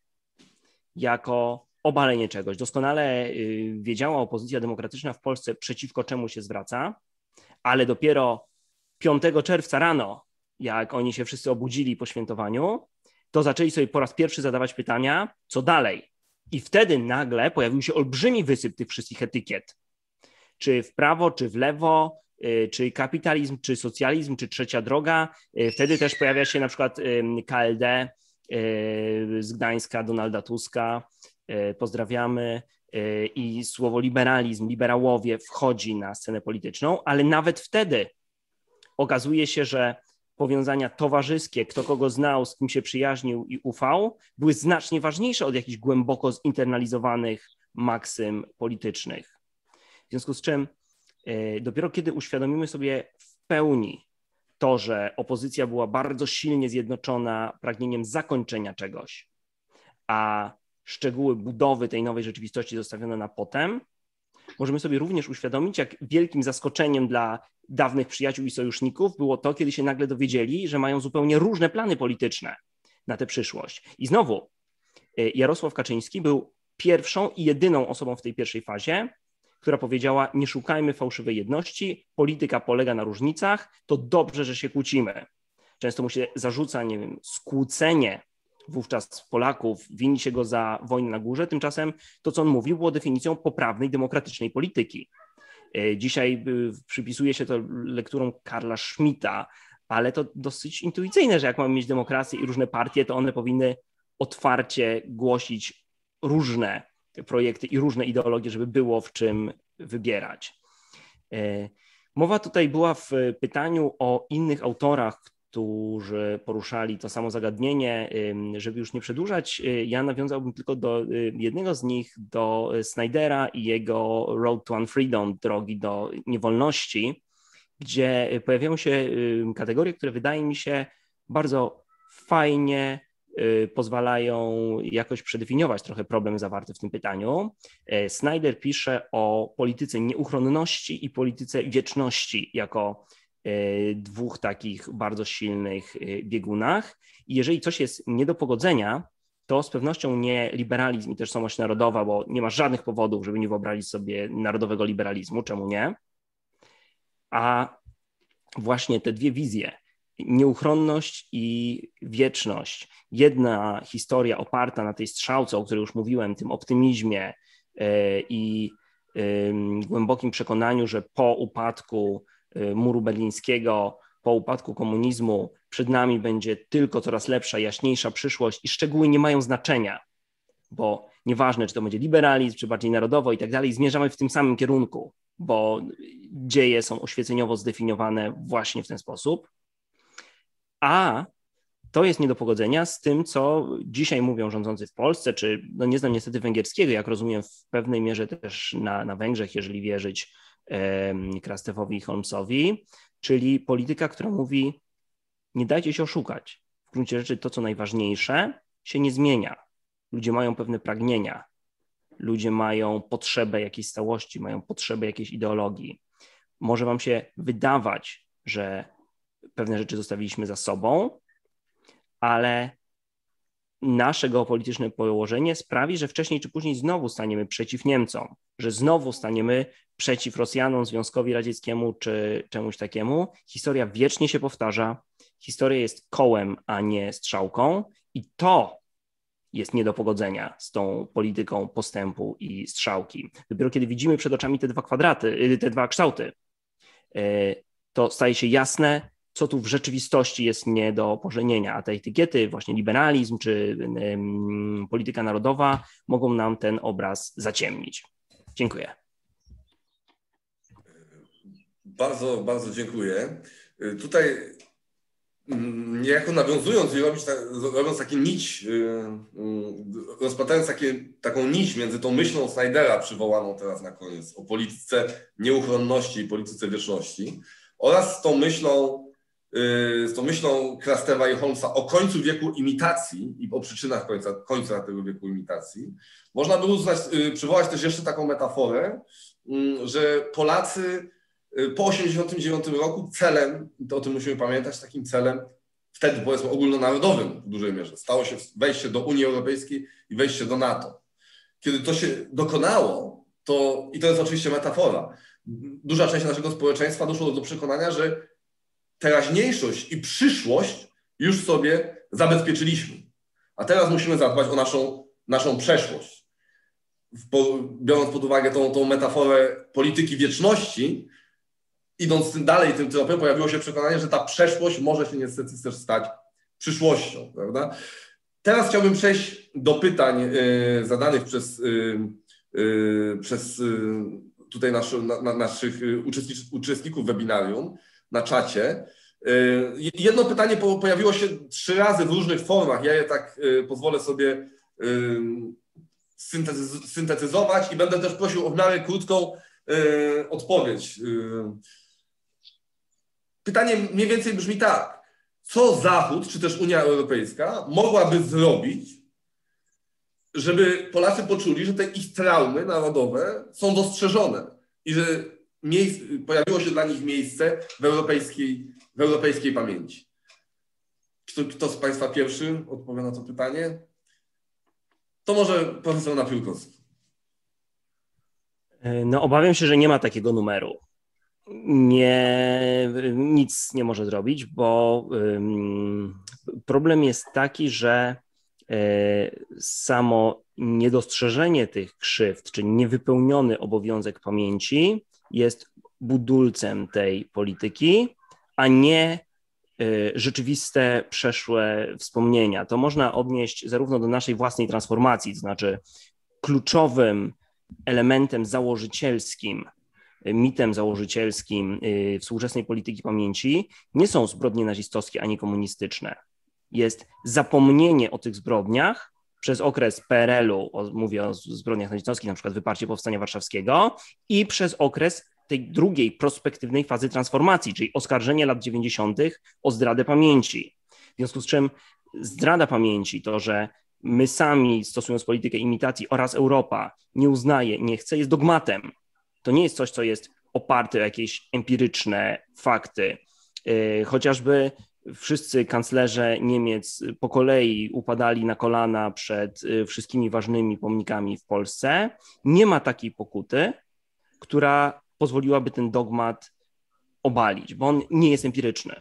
jako obalenie czegoś. Doskonale wiedziała opozycja demokratyczna w Polsce, przeciwko czemu się zwraca, ale dopiero 5 czerwca rano, jak oni się wszyscy obudzili po świętowaniu, to zaczęli sobie po raz pierwszy zadawać pytania, co dalej. I wtedy nagle pojawił się olbrzymi wysyp tych wszystkich etykiet. Czy w prawo, czy w lewo, czy kapitalizm, czy socjalizm, czy trzecia droga. Wtedy też pojawia się na przykład KLD z Gdańska, Donalda Tuska. Pozdrawiamy. I słowo liberalizm, liberałowie wchodzi na scenę polityczną, ale nawet wtedy okazuje się, że powiązania towarzyskie, kto kogo znał, z kim się przyjaźnił i ufał, były znacznie ważniejsze od jakichś głęboko zinternalizowanych maksym politycznych. W związku z czym dopiero kiedy uświadomimy sobie w pełni to, że opozycja była bardzo silnie zjednoczona pragnieniem zakończenia czegoś, a szczegóły budowy tej nowej rzeczywistości zostawiono na potem, możemy sobie również uświadomić, jak wielkim zaskoczeniem dla dawnych przyjaciół i sojuszników było to, kiedy się nagle dowiedzieli, że mają zupełnie różne plany polityczne na tę przyszłość. I znowu Jarosław Kaczyński był pierwszą i jedyną osobą w tej pierwszej fazie, która powiedziała: nie szukajmy fałszywej jedności, polityka polega na różnicach, to dobrze, że się kłócimy. Często mu się zarzuca, nie wiem, skłócenie wówczas Polaków, wini się go za wojnę na górze, tymczasem to, co on mówił, było definicją poprawnej, demokratycznej polityki. Dzisiaj przypisuje się to lekturom Karla Schmitta, ale to dosyć intuicyjne, że jak mamy mieć demokrację i różne partie, to one powinny otwarcie głosić różne projekty i różne ideologie, żeby było w czym wybierać. Mowa tutaj była w pytaniu o innych autorach, którzy poruszali to samo zagadnienie. Żeby już nie przedłużać, ja nawiązałbym tylko do jednego z nich, do Snydera i jego Road to Unfreedom, drogi do niewolności, gdzie pojawiają się kategorie, które wydaje mi się bardzo fajnie pozwalają jakoś przedefiniować trochę problem zawarty w tym pytaniu. Snyder pisze o polityce nieuchronności i polityce wieczności jako dwóch takich bardzo silnych biegunach. I jeżeli coś jest nie do pogodzenia, to z pewnością nie liberalizm i tożsamość narodowa, bo nie ma żadnych powodów, żeby nie wyobrazić sobie narodowego liberalizmu, czemu nie, a właśnie te dwie wizje, nieuchronność i wieczność. Jedna historia oparta na tej strzałce, o której już mówiłem, tym optymizmie i głębokim przekonaniu, że po upadku muru berlińskiego, po upadku komunizmu przed nami będzie tylko coraz lepsza, jaśniejsza przyszłość i szczegóły nie mają znaczenia, bo nieważne, czy to będzie liberalizm, czy bardziej narodowo i tak dalej, zmierzamy w tym samym kierunku, bo dzieje są oświeceniowo zdefiniowane właśnie w ten sposób. A to jest nie do pogodzenia z tym, co dzisiaj mówią rządzący w Polsce, czy no nie znam niestety węgierskiego, jak rozumiem w pewnej mierze też na Węgrzech, jeżeli wierzyć Krastewowi i Holmesowi, czyli polityka, która mówi: nie dajcie się oszukać. W gruncie rzeczy to, co najważniejsze, się nie zmienia. Ludzie mają pewne pragnienia, ludzie mają potrzebę jakiejś stałości, mają potrzebę jakiejś ideologii. Może wam się wydawać, że pewne rzeczy zostawiliśmy za sobą, ale nasze geopolityczne położenie sprawi, że wcześniej czy później znowu staniemy przeciw Niemcom, że znowu staniemy przeciw Rosjanom, Związkowi Radzieckiemu czy czemuś takiemu. Historia wiecznie się powtarza, historia jest kołem, a nie strzałką i to jest nie do pogodzenia z tą polityką postępu i strzałki. Dopiero kiedy widzimy przed oczami te dwa kwadraty, te dwa kształty, to staje się jasne, co tu w rzeczywistości jest nie do pożenienia, a te etykiety, właśnie liberalizm czy polityka narodowa mogą nam ten obraz zaciemnić. Dziękuję. Bardzo, bardzo dziękuję. Tutaj niejako nawiązując i robiąc takie nić, rozpatrując taką nić między tą myślą Snydera przywołaną teraz na koniec o polityce nieuchronności i polityce wieczności oraz z tą myślą Krasteva i Holmesa o końcu wieku imitacji i o przyczynach końca tego wieku imitacji, można by przywołać też jeszcze taką metaforę, że Polacy po 1989 roku celem, to o tym musimy pamiętać, takim celem wtedy powiedzmy ogólnonarodowym w dużej mierze stało się wejście do Unii Europejskiej i wejście do NATO. Kiedy to się dokonało, i to jest oczywiście metafora, duża część naszego społeczeństwa doszło do przekonania, że teraźniejszość i przyszłość już sobie zabezpieczyliśmy. A teraz musimy zadbać o naszą przeszłość. Biorąc pod uwagę tą metaforę polityki wieczności, idąc tym dalej, tym tropem, pojawiło się przekonanie, że ta przeszłość może się niestety też stać przyszłością. Prawda? Teraz chciałbym przejść do pytań zadanych przez tutaj naszych uczestników webinarium na czacie. Jedno pytanie pojawiło się 3 razy w różnych formach. Ja je tak pozwolę sobie syntetyzować i będę też prosił o w miarę krótką odpowiedź. Pytanie mniej więcej brzmi tak. Co Zachód, czy też Unia Europejska mogłaby zrobić, żeby Polacy poczuli, że te ich traumy narodowe są dostrzeżone i że pojawiło się dla nich miejsce w europejskiej pamięci? Kto z Państwa pierwszy odpowie na to pytanie? To może profesor Napiórkowski. No, obawiam się, że nie ma takiego numeru. Nic nie może zrobić, bo problem jest taki, że samo niedostrzeżenie tych krzywd, czyli niewypełniony obowiązek pamięci jest budulcem tej polityki, a nie rzeczywiste, przeszłe wspomnienia. To można odnieść zarówno do naszej własnej transformacji, to znaczy kluczowym elementem założycielskim, mitem założycielskim współczesnej polityki pamięci nie są zbrodnie nazistowskie ani komunistyczne. Jest zapomnienie o tych zbrodniach przez okres PRL-u, mówię o zbrodniach nazistowskich, na przykład wyparcie Powstania Warszawskiego, i przez okres tej drugiej prospektywnej fazy transformacji, czyli oskarżenie lat 90. o zdradę pamięci. W związku z czym zdrada pamięci, to, że my sami stosując politykę imitacji oraz Europa nie uznaje, nie chce, jest dogmatem. To nie jest coś, co jest oparte o jakieś empiryczne fakty. Chociażby wszyscy kanclerze Niemiec po kolei upadali na kolana przed wszystkimi ważnymi pomnikami w Polsce. Nie ma takiej pokuty, która pozwoliłaby ten dogmat obalić, bo on nie jest empiryczny.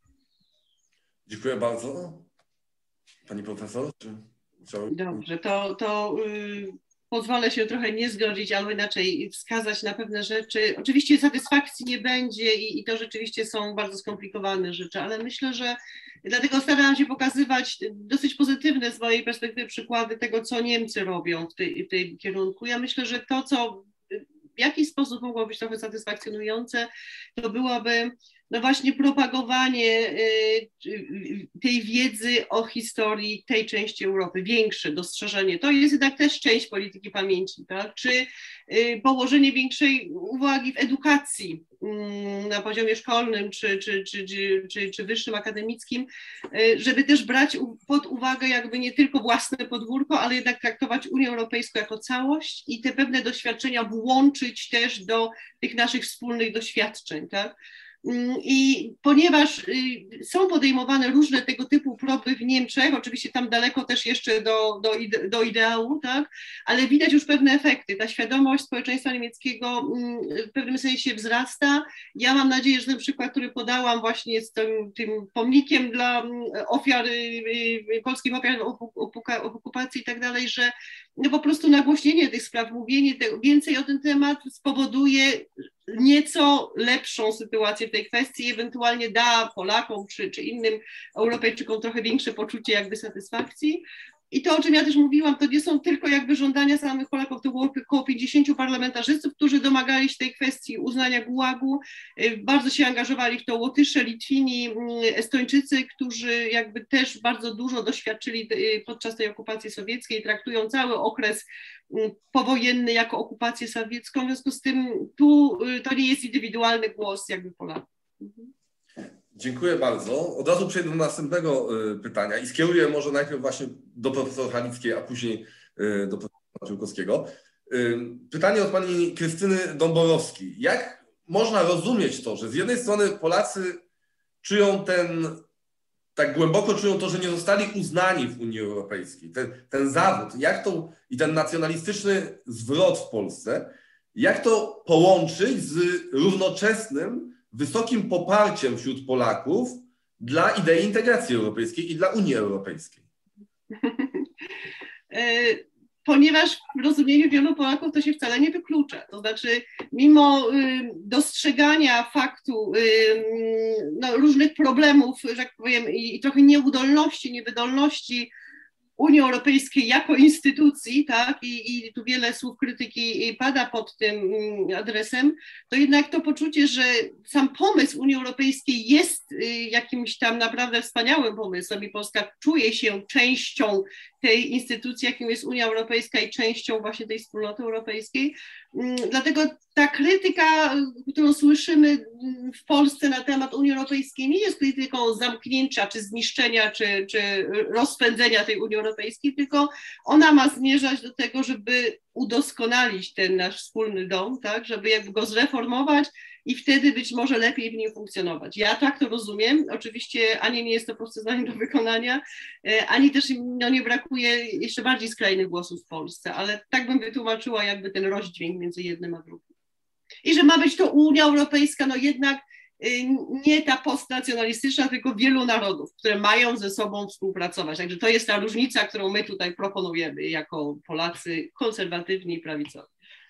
Dziękuję bardzo. Pani profesor? Dobrze, to pozwolę się trochę nie zgodzić, albo inaczej wskazać na pewne rzeczy. Oczywiście satysfakcji nie będzie i to rzeczywiście są bardzo skomplikowane rzeczy, ale myślę, że dlatego starałam się pokazywać dosyć pozytywne z mojej perspektywy przykłady tego, co Niemcy robią w tym kierunku. Ja myślę, że to, co w jakiś sposób mogło być trochę satysfakcjonujące, to byłoby no właśnie propagowanie tej wiedzy o historii tej części Europy, większe dostrzeżenie. To jest jednak też część polityki pamięci, tak? Czy położenie większej uwagi w edukacji na poziomie szkolnym czy wyższym, akademickim, żeby też brać pod uwagę jakby nie tylko własne podwórko, ale jednak traktować Unię Europejską jako całość i te pewne doświadczenia włączyć też do tych naszych wspólnych doświadczeń, tak? I ponieważ są podejmowane różne tego typu próby w Niemczech, oczywiście tam daleko też jeszcze do ideału, tak? Ale widać już pewne efekty. Ta świadomość społeczeństwa niemieckiego w pewnym sensie wzrasta. Ja mam nadzieję, że ten przykład, który podałam właśnie z tym pomnikiem dla ofiar, polskich ofiar okupacji i tak dalej, że no po prostu nagłośnienie tych spraw, mówienie więcej o ten temat spowoduje nieco lepszą sytuację w tej kwestii, ewentualnie da Polakom czy innym Europejczykom trochę większe poczucie jakby satysfakcji. I to, o czym ja też mówiłam, to nie są tylko jakby żądania samych Polaków, to było około 50 parlamentarzystów, którzy domagali się tej kwestii uznania gułagu. Bardzo się angażowali w to Łotysze, Litwini, Estończycy, którzy jakby też bardzo dużo doświadczyli podczas tej okupacji sowieckiej, traktują cały okres powojenny jako okupację sowiecką, w związku z tym tu to nie jest indywidualny głos jakby Polaków. Dziękuję bardzo. Od razu przejdę do następnego pytania i skieruję może najpierw właśnie do profesora Halickiej, a później do profesora Piłkowskiego. Pytanie od pani Krystyny Dąborowskiej. Jak można rozumieć to, że z jednej strony Polacy czują tak głęboko czują to, że nie zostali uznani w Unii Europejskiej, ten zawód, jak to i ten nacjonalistyczny zwrot w Polsce, jak to połączyć z równoczesnym wysokim poparciem wśród Polaków dla idei integracji europejskiej i dla Unii Europejskiej? Ponieważ w rozumieniu wielu Polaków to się wcale nie wyklucza. To znaczy, mimo dostrzegania faktu różnych problemów, że tak powiem, i trochę nieudolności, niewydolności Unii Europejskiej jako instytucji, tak, i tu wiele słów krytyki pada pod tym adresem, to jednak to poczucie, że sam pomysł Unii Europejskiej jest jakimś tam naprawdę wspaniałym pomysłem i Polska czuje się częścią tej instytucji, jakim jest Unia Europejska i częścią właśnie tej wspólnoty europejskiej. Dlatego ta krytyka, którą słyszymy w Polsce na temat Unii Europejskiej, nie jest krytyką zamknięcia, czy zniszczenia, czy rozpędzenia tej Unii Europejskiej, tylko ona ma zmierzać do tego, żeby udoskonalić ten nasz wspólny dom, tak, żeby jakby go zreformować i wtedy być może lepiej w nim funkcjonować. Ja tak to rozumiem. Oczywiście ani nie jest to proste zadanie do wykonania, ani też nie brakuje jeszcze bardziej skrajnych głosów w Polsce, ale tak bym wytłumaczyła jakby ten rozdźwięk między jednym a drugim. I że ma być to Unia Europejska, no jednak nie ta postnacjonalistyczna, tylko wielu narodów, które mają ze sobą współpracować. Także to jest ta różnica, którą my tutaj proponujemy jako Polacy konserwatywni i prawicowi.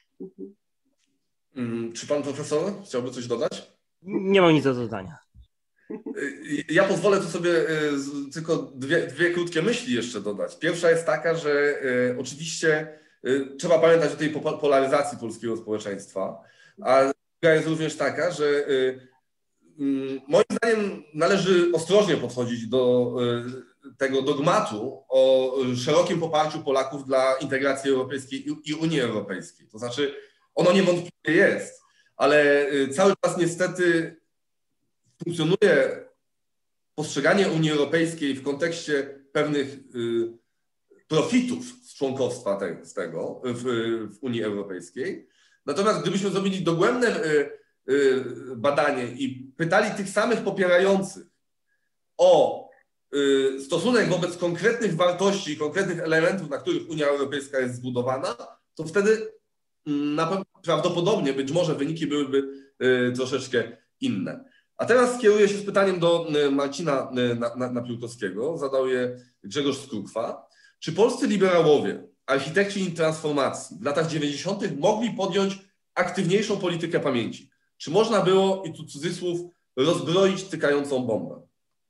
Czy pan profesor chciałby coś dodać? Nie mam nic do dodania. Ja pozwolę tu sobie tylko dwie krótkie myśli jeszcze dodać. Pierwsza jest taka, że oczywiście trzeba pamiętać o tej polaryzacji polskiego społeczeństwa, a druga jest również taka, że moim zdaniem należy ostrożnie podchodzić do tego dogmatu o szerokim poparciu Polaków dla integracji europejskiej i Unii Europejskiej. To znaczy, ono niewątpliwie jest, ale cały czas niestety funkcjonuje postrzeganie Unii Europejskiej w kontekście pewnych profitów z członkostwa w Unii Europejskiej. Natomiast gdybyśmy zrobili dogłębne badanie i pytali tych samych popierających o stosunek wobec konkretnych wartości i konkretnych elementów, na których Unia Europejska jest zbudowana, to wtedy prawdopodobnie, być może wyniki byłyby troszeczkę inne. A teraz skieruję się z pytaniem do Marcina Napiórkowskiego. Zadał je Grzegorz Skrukwa. Czy polscy liberałowie, architekci transformacji w latach 90. mogli podjąć aktywniejszą politykę pamięci? Czy można było, i tu cudzysłów, rozbroić tykającą bombę?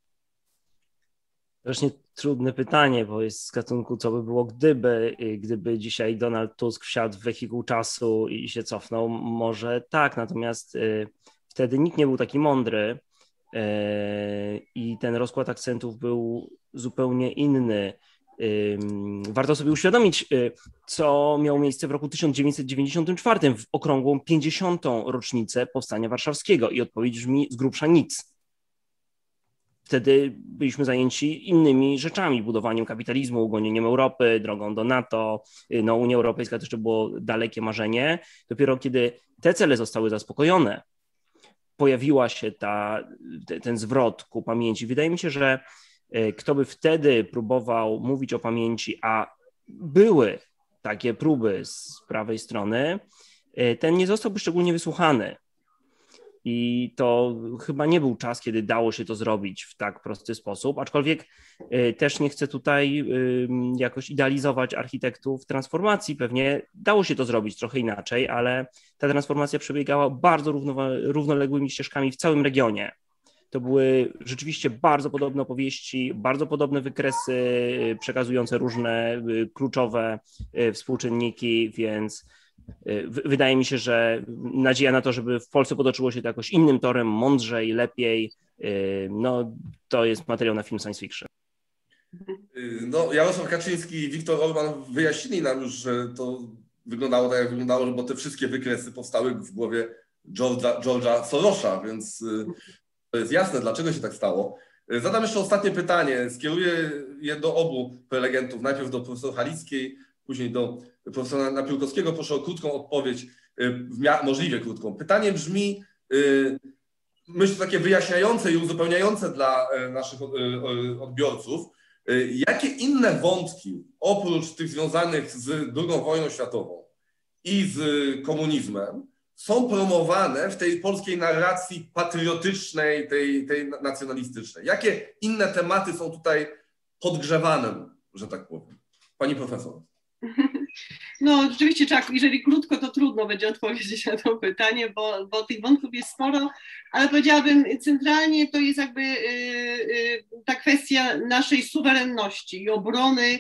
Właśnie trudne pytanie, bo jest z gatunku, co by było gdyby dzisiaj Donald Tusk wsiadł w wehikuł czasu i się cofnął. Może tak, natomiast wtedy nikt nie był taki mądry i ten rozkład akcentów był zupełnie inny. Warto sobie uświadomić, co miało miejsce w roku 1994, w okrągłą 50. rocznicę Powstania Warszawskiego i odpowiedź brzmi z grubsza nic. Wtedy byliśmy zajęci innymi rzeczami, budowaniem kapitalizmu, ugonieniem Europy, drogą do NATO. No, Unia Europejska to jeszcze było dalekie marzenie. Dopiero kiedy te cele zostały zaspokojone, pojawiła się ten zwrot ku pamięci. Wydaje mi się, że kto by wtedy próbował mówić o pamięci, a były takie próby z prawej strony, ten nie zostałby szczególnie wysłuchany. I to chyba nie był czas, kiedy dało się to zrobić w tak prosty sposób, aczkolwiek też nie chcę tutaj jakoś idealizować architektów transformacji. Pewnie dało się to zrobić trochę inaczej, ale ta transformacja przebiegała bardzo równoległymi ścieżkami w całym regionie. to były rzeczywiście bardzo podobne opowieści, bardzo podobne wykresy przekazujące różne kluczowe współczynniki, więc wydaje mi się, że nadzieja na to, żeby w Polsce potoczyło się to jakoś innym torem, mądrzej, lepiej, no to jest materiał na film science fiction. No, Jarosław Kaczyński i Viktor Orban wyjaśnili nam już, że to wyglądało tak, jak wyglądało, bo te wszystkie wykresy powstały w głowie George'a Sorosza, więc to jest jasne, dlaczego się tak stało. Zadam jeszcze ostatnie pytanie. Skieruję je do obu prelegentów. Najpierw do profesor Halickiej, później do profesora Napiórkowskiego. Proszę o krótką odpowiedź, możliwie krótką. Pytanie brzmi, myślę, takie wyjaśniające i uzupełniające dla naszych odbiorców. Jakie inne wątki, oprócz tych związanych z II wojną światową i z komunizmem, są promowane w tej polskiej narracji patriotycznej, tej nacjonalistycznej? Jakie inne tematy są tutaj podgrzewane, że tak powiem? Pani profesor. No rzeczywiście, jeżeli krótko, to trudno będzie odpowiedzieć na to pytanie, bo tych wątków jest sporo, ale powiedziałabym, centralnie to jest jakby ta kwestia naszej suwerenności i obrony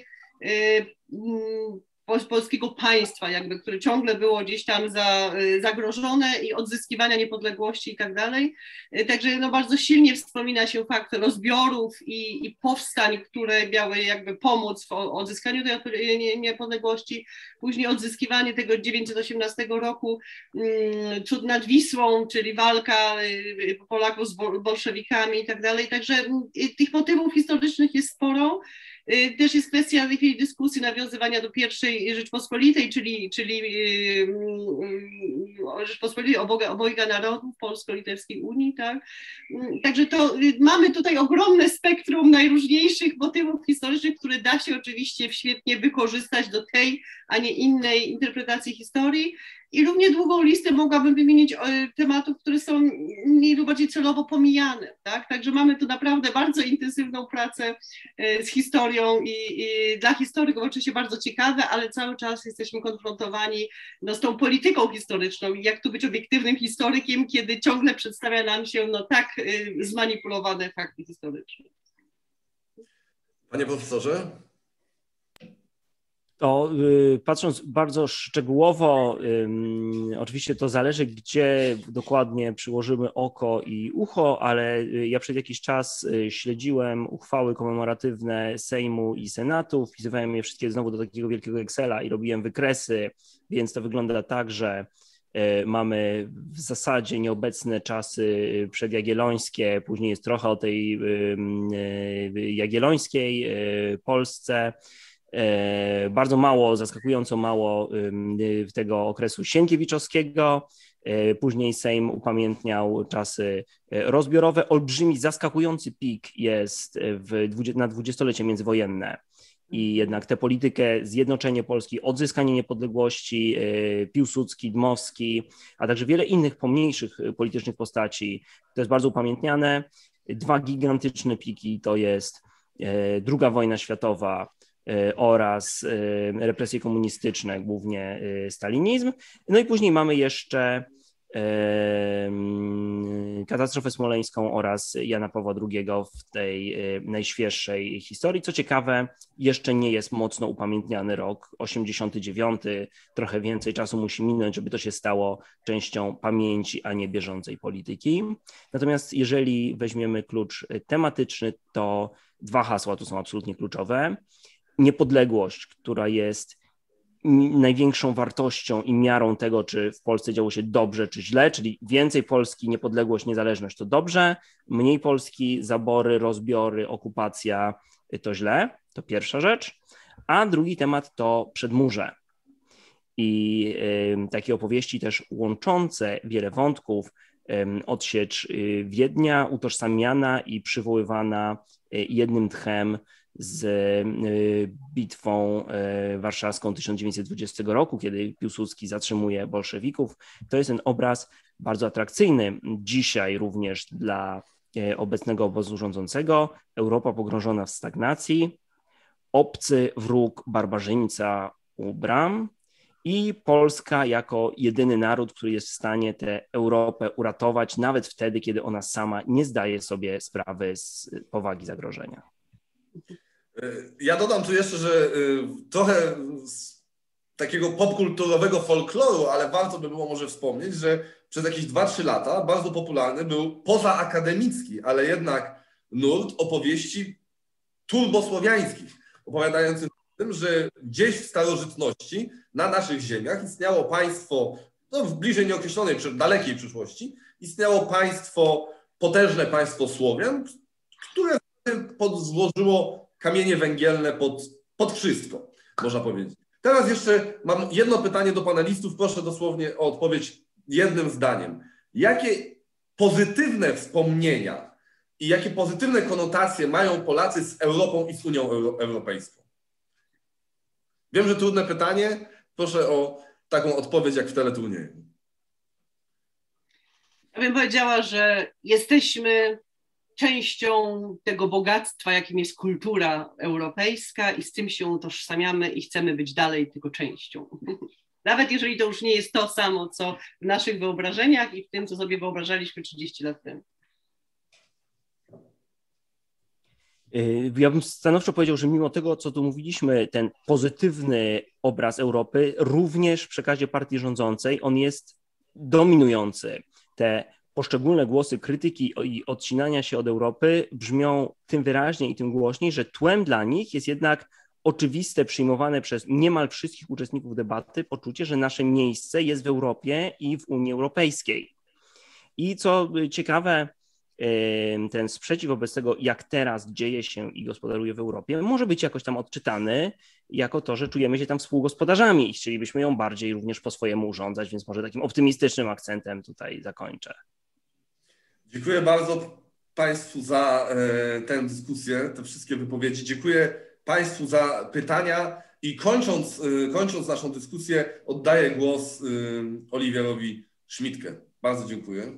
polskiego państwa, jakby, które ciągle było gdzieś tam zagrożone i odzyskiwania niepodległości i tak dalej. Także no, bardzo silnie wspomina się fakt rozbiorów i powstań, które miały jakby pomóc w odzyskaniu tej niepodległości. Później odzyskiwanie tego 1918 roku, cud nad Wisłą, czyli walka Polaków z bolszewikami i tak dalej. Także tych motywów historycznych jest sporo. Też jest kwestia tej dyskusji nawiązywania do pierwszej Rzeczpospolitej, czyli Rzeczpospolitej obojga narodów, Polsko-Litewskiej Unii, tak? Także to mamy tutaj ogromne spektrum najróżniejszych motywów historycznych, które da się oczywiście świetnie wykorzystać do tej, a nie innej interpretacji historii. I równie długą listę mogłabym wymienić tematów, które są mniej lub bardziej celowo pomijane. Tak? Także mamy tu naprawdę bardzo intensywną pracę z historią i dla historyków oczywiście bardzo ciekawe, ale cały czas jesteśmy konfrontowani no, z tą polityką historyczną i jak tu być obiektywnym historykiem, kiedy ciągle przedstawia nam się no, tak zmanipulowane fakty historyczne. Panie profesorze? To patrząc bardzo szczegółowo, oczywiście to zależy, gdzie dokładnie przyłożymy oko i ucho, ale ja przez jakiś czas śledziłem uchwały komemoratywne Sejmu i Senatu, wpisywałem je wszystkie znowu do takiego wielkiego Excela i robiłem wykresy, więc to wygląda tak, że mamy w zasadzie nieobecne czasy przedjagiellońskie, później jest trochę o tej jagiellońskiej Polsce, bardzo mało, zaskakująco mało tego okresu sienkiewiczowskiego. Później Sejm upamiętniał czasy rozbiorowe. Olbrzymi, zaskakujący pik jest na dwudziestolecie międzywojenne. I jednak tę politykę, zjednoczenie Polski, odzyskanie niepodległości, Piłsudski, Dmowski, a także wiele innych pomniejszych politycznych postaci, to jest bardzo upamiętniane. Dwa gigantyczne piki to jest II wojna światowa oraz represje komunistyczne, głównie stalinizm. No i później mamy jeszcze katastrofę smoleńską oraz Jana Pawła II w tej najświeższej historii. Co ciekawe, jeszcze nie jest mocno upamiętniany rok 89. Trochę więcej czasu musi minąć, żeby to się stało częścią pamięci, a nie bieżącej polityki. Natomiast jeżeli weźmiemy klucz tematyczny, to dwa hasła tu są absolutnie kluczowe. Niepodległość, która jest największą wartością i miarą tego, czy w Polsce działo się dobrze, czy źle, czyli więcej Polski, niepodległość, niezależność to dobrze, mniej Polski, zabory, rozbiory, okupacja to źle, to pierwsza rzecz, a drugi temat to przedmurze. I takie opowieści też łączące wiele wątków, odsiecz Wiednia, utożsamiana i przywoływana jednym tchem z bitwą warszawską 1920 roku, kiedy Piłsudski zatrzymuje bolszewików. To jest ten obraz bardzo atrakcyjny dzisiaj również dla obecnego obozu rządzącego. Europa pogrążona w stagnacji, obcy wróg barbarzyńca u bram i Polska jako jedyny naród, który jest w stanie tę Europę uratować, nawet wtedy, kiedy ona sama nie zdaje sobie sprawy z powagi zagrożenia. Ja dodam tu jeszcze, że trochę z takiego popkulturowego folkloru, ale warto by było może wspomnieć, że przez jakieś 2-3 lata bardzo popularny był pozaakademicki, ale jednak nurt opowieści turbosłowiańskich, opowiadających o tym, że gdzieś w starożytności na naszych ziemiach istniało państwo, no w bliżej nieokreślonej, dalekiej przyszłości, istniało państwo, potężne państwo Słowian, które złożyło kamienie węgielne pod wszystko, można powiedzieć. Teraz jeszcze mam jedno pytanie do panelistów. Proszę dosłownie o odpowiedź jednym zdaniem. Jakie pozytywne wspomnienia i jakie pozytywne konotacje mają Polacy z Europą i z Unią Europejską? Wiem, że trudne pytanie. Proszę o taką odpowiedź jak w teleturnieju. Ja bym powiedziała, że jesteśmy częścią tego bogactwa, jakim jest kultura europejska i z tym się utożsamiamy i chcemy być dalej tego częścią. Nawet jeżeli to już nie jest to samo, co w naszych wyobrażeniach i w tym, co sobie wyobrażaliśmy 30 lat temu. Ja bym stanowczo powiedział, że mimo tego, co tu mówiliśmy, ten pozytywny obraz Europy, również w przekazie partii rządzącej, on jest dominujący. Te poszczególne głosy krytyki i odcinania się od Europy brzmią tym wyraźniej i tym głośniej, że tłem dla nich jest jednak oczywiste, przyjmowane przez niemal wszystkich uczestników debaty poczucie, że nasze miejsce jest w Europie i w Unii Europejskiej. I co ciekawe, ten sprzeciw wobec tego, jak teraz dzieje się i gospodaruje w Europie, może być jakoś tam odczytany jako to, że czujemy się tam współgospodarzami i chcielibyśmy ją bardziej również po swojemu urządzać, więc może takim optymistycznym akcentem tutaj zakończę. Dziękuję bardzo Państwu za tę dyskusję, te wszystkie wypowiedzi. Dziękuję Państwu za pytania i kończąc naszą dyskusję, oddaję głos Oliwierowi Schmidtke. Bardzo dziękuję.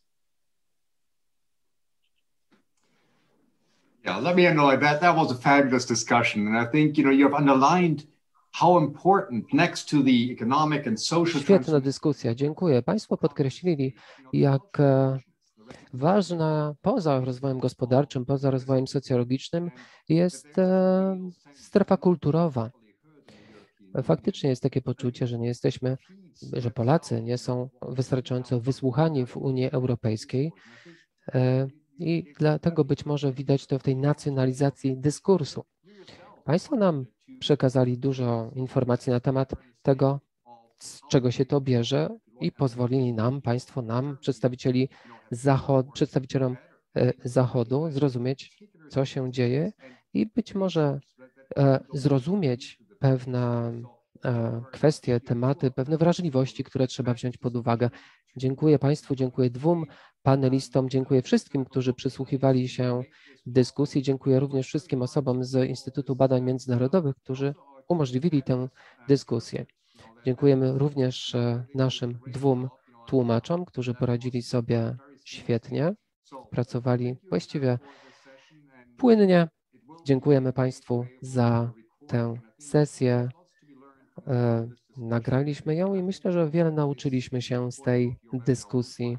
Yeah, let me know that was a fabulous discussion, and I think you have underlined how important next to the economic and social. Świetna dyskusja, dziękuję. Państwo podkreślili, jak ważna poza rozwojem gospodarczym, poza rozwojem socjologicznym jest strefa kulturowa. Faktycznie jest takie poczucie, że nie jesteśmy, że Polacy nie są wystarczająco wysłuchani w Unii Europejskiej i dlatego być może widać to w tej nacjonalizacji dyskursu. Państwo nam przekazali dużo informacji na temat tego, z czego się to bierze i pozwolili nam, państwo nam, przedstawicielom Zachodu zrozumieć, co się dzieje i być może zrozumieć pewne kwestie, tematy, pewne wrażliwości, które trzeba wziąć pod uwagę. Dziękuję Państwu, dziękuję dwóm panelistom, dziękuję wszystkim, którzy przysłuchiwali się dyskusji, dziękuję również wszystkim osobom z Instytutu Badań Międzynarodowych, którzy umożliwili tę dyskusję. Dziękujemy również naszym dwóm tłumaczom, którzy poradzili sobie świetnie, pracowali właściwie płynnie. Dziękujemy Państwu za tę sesję. Nagraliśmy ją i myślę, że wiele nauczyliśmy się z tej dyskusji.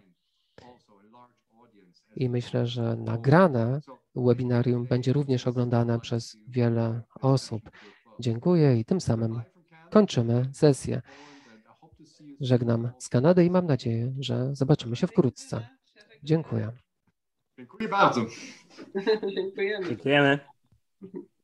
I myślę, że nagrane webinarium będzie również oglądane przez wiele osób. Dziękuję i tym samym kończymy sesję. Żegnam z Kanady i mam nadzieję, że zobaczymy się wkrótce. Dziękuję. Dziękuję bardzo. Dziękujemy. Dziękujemy.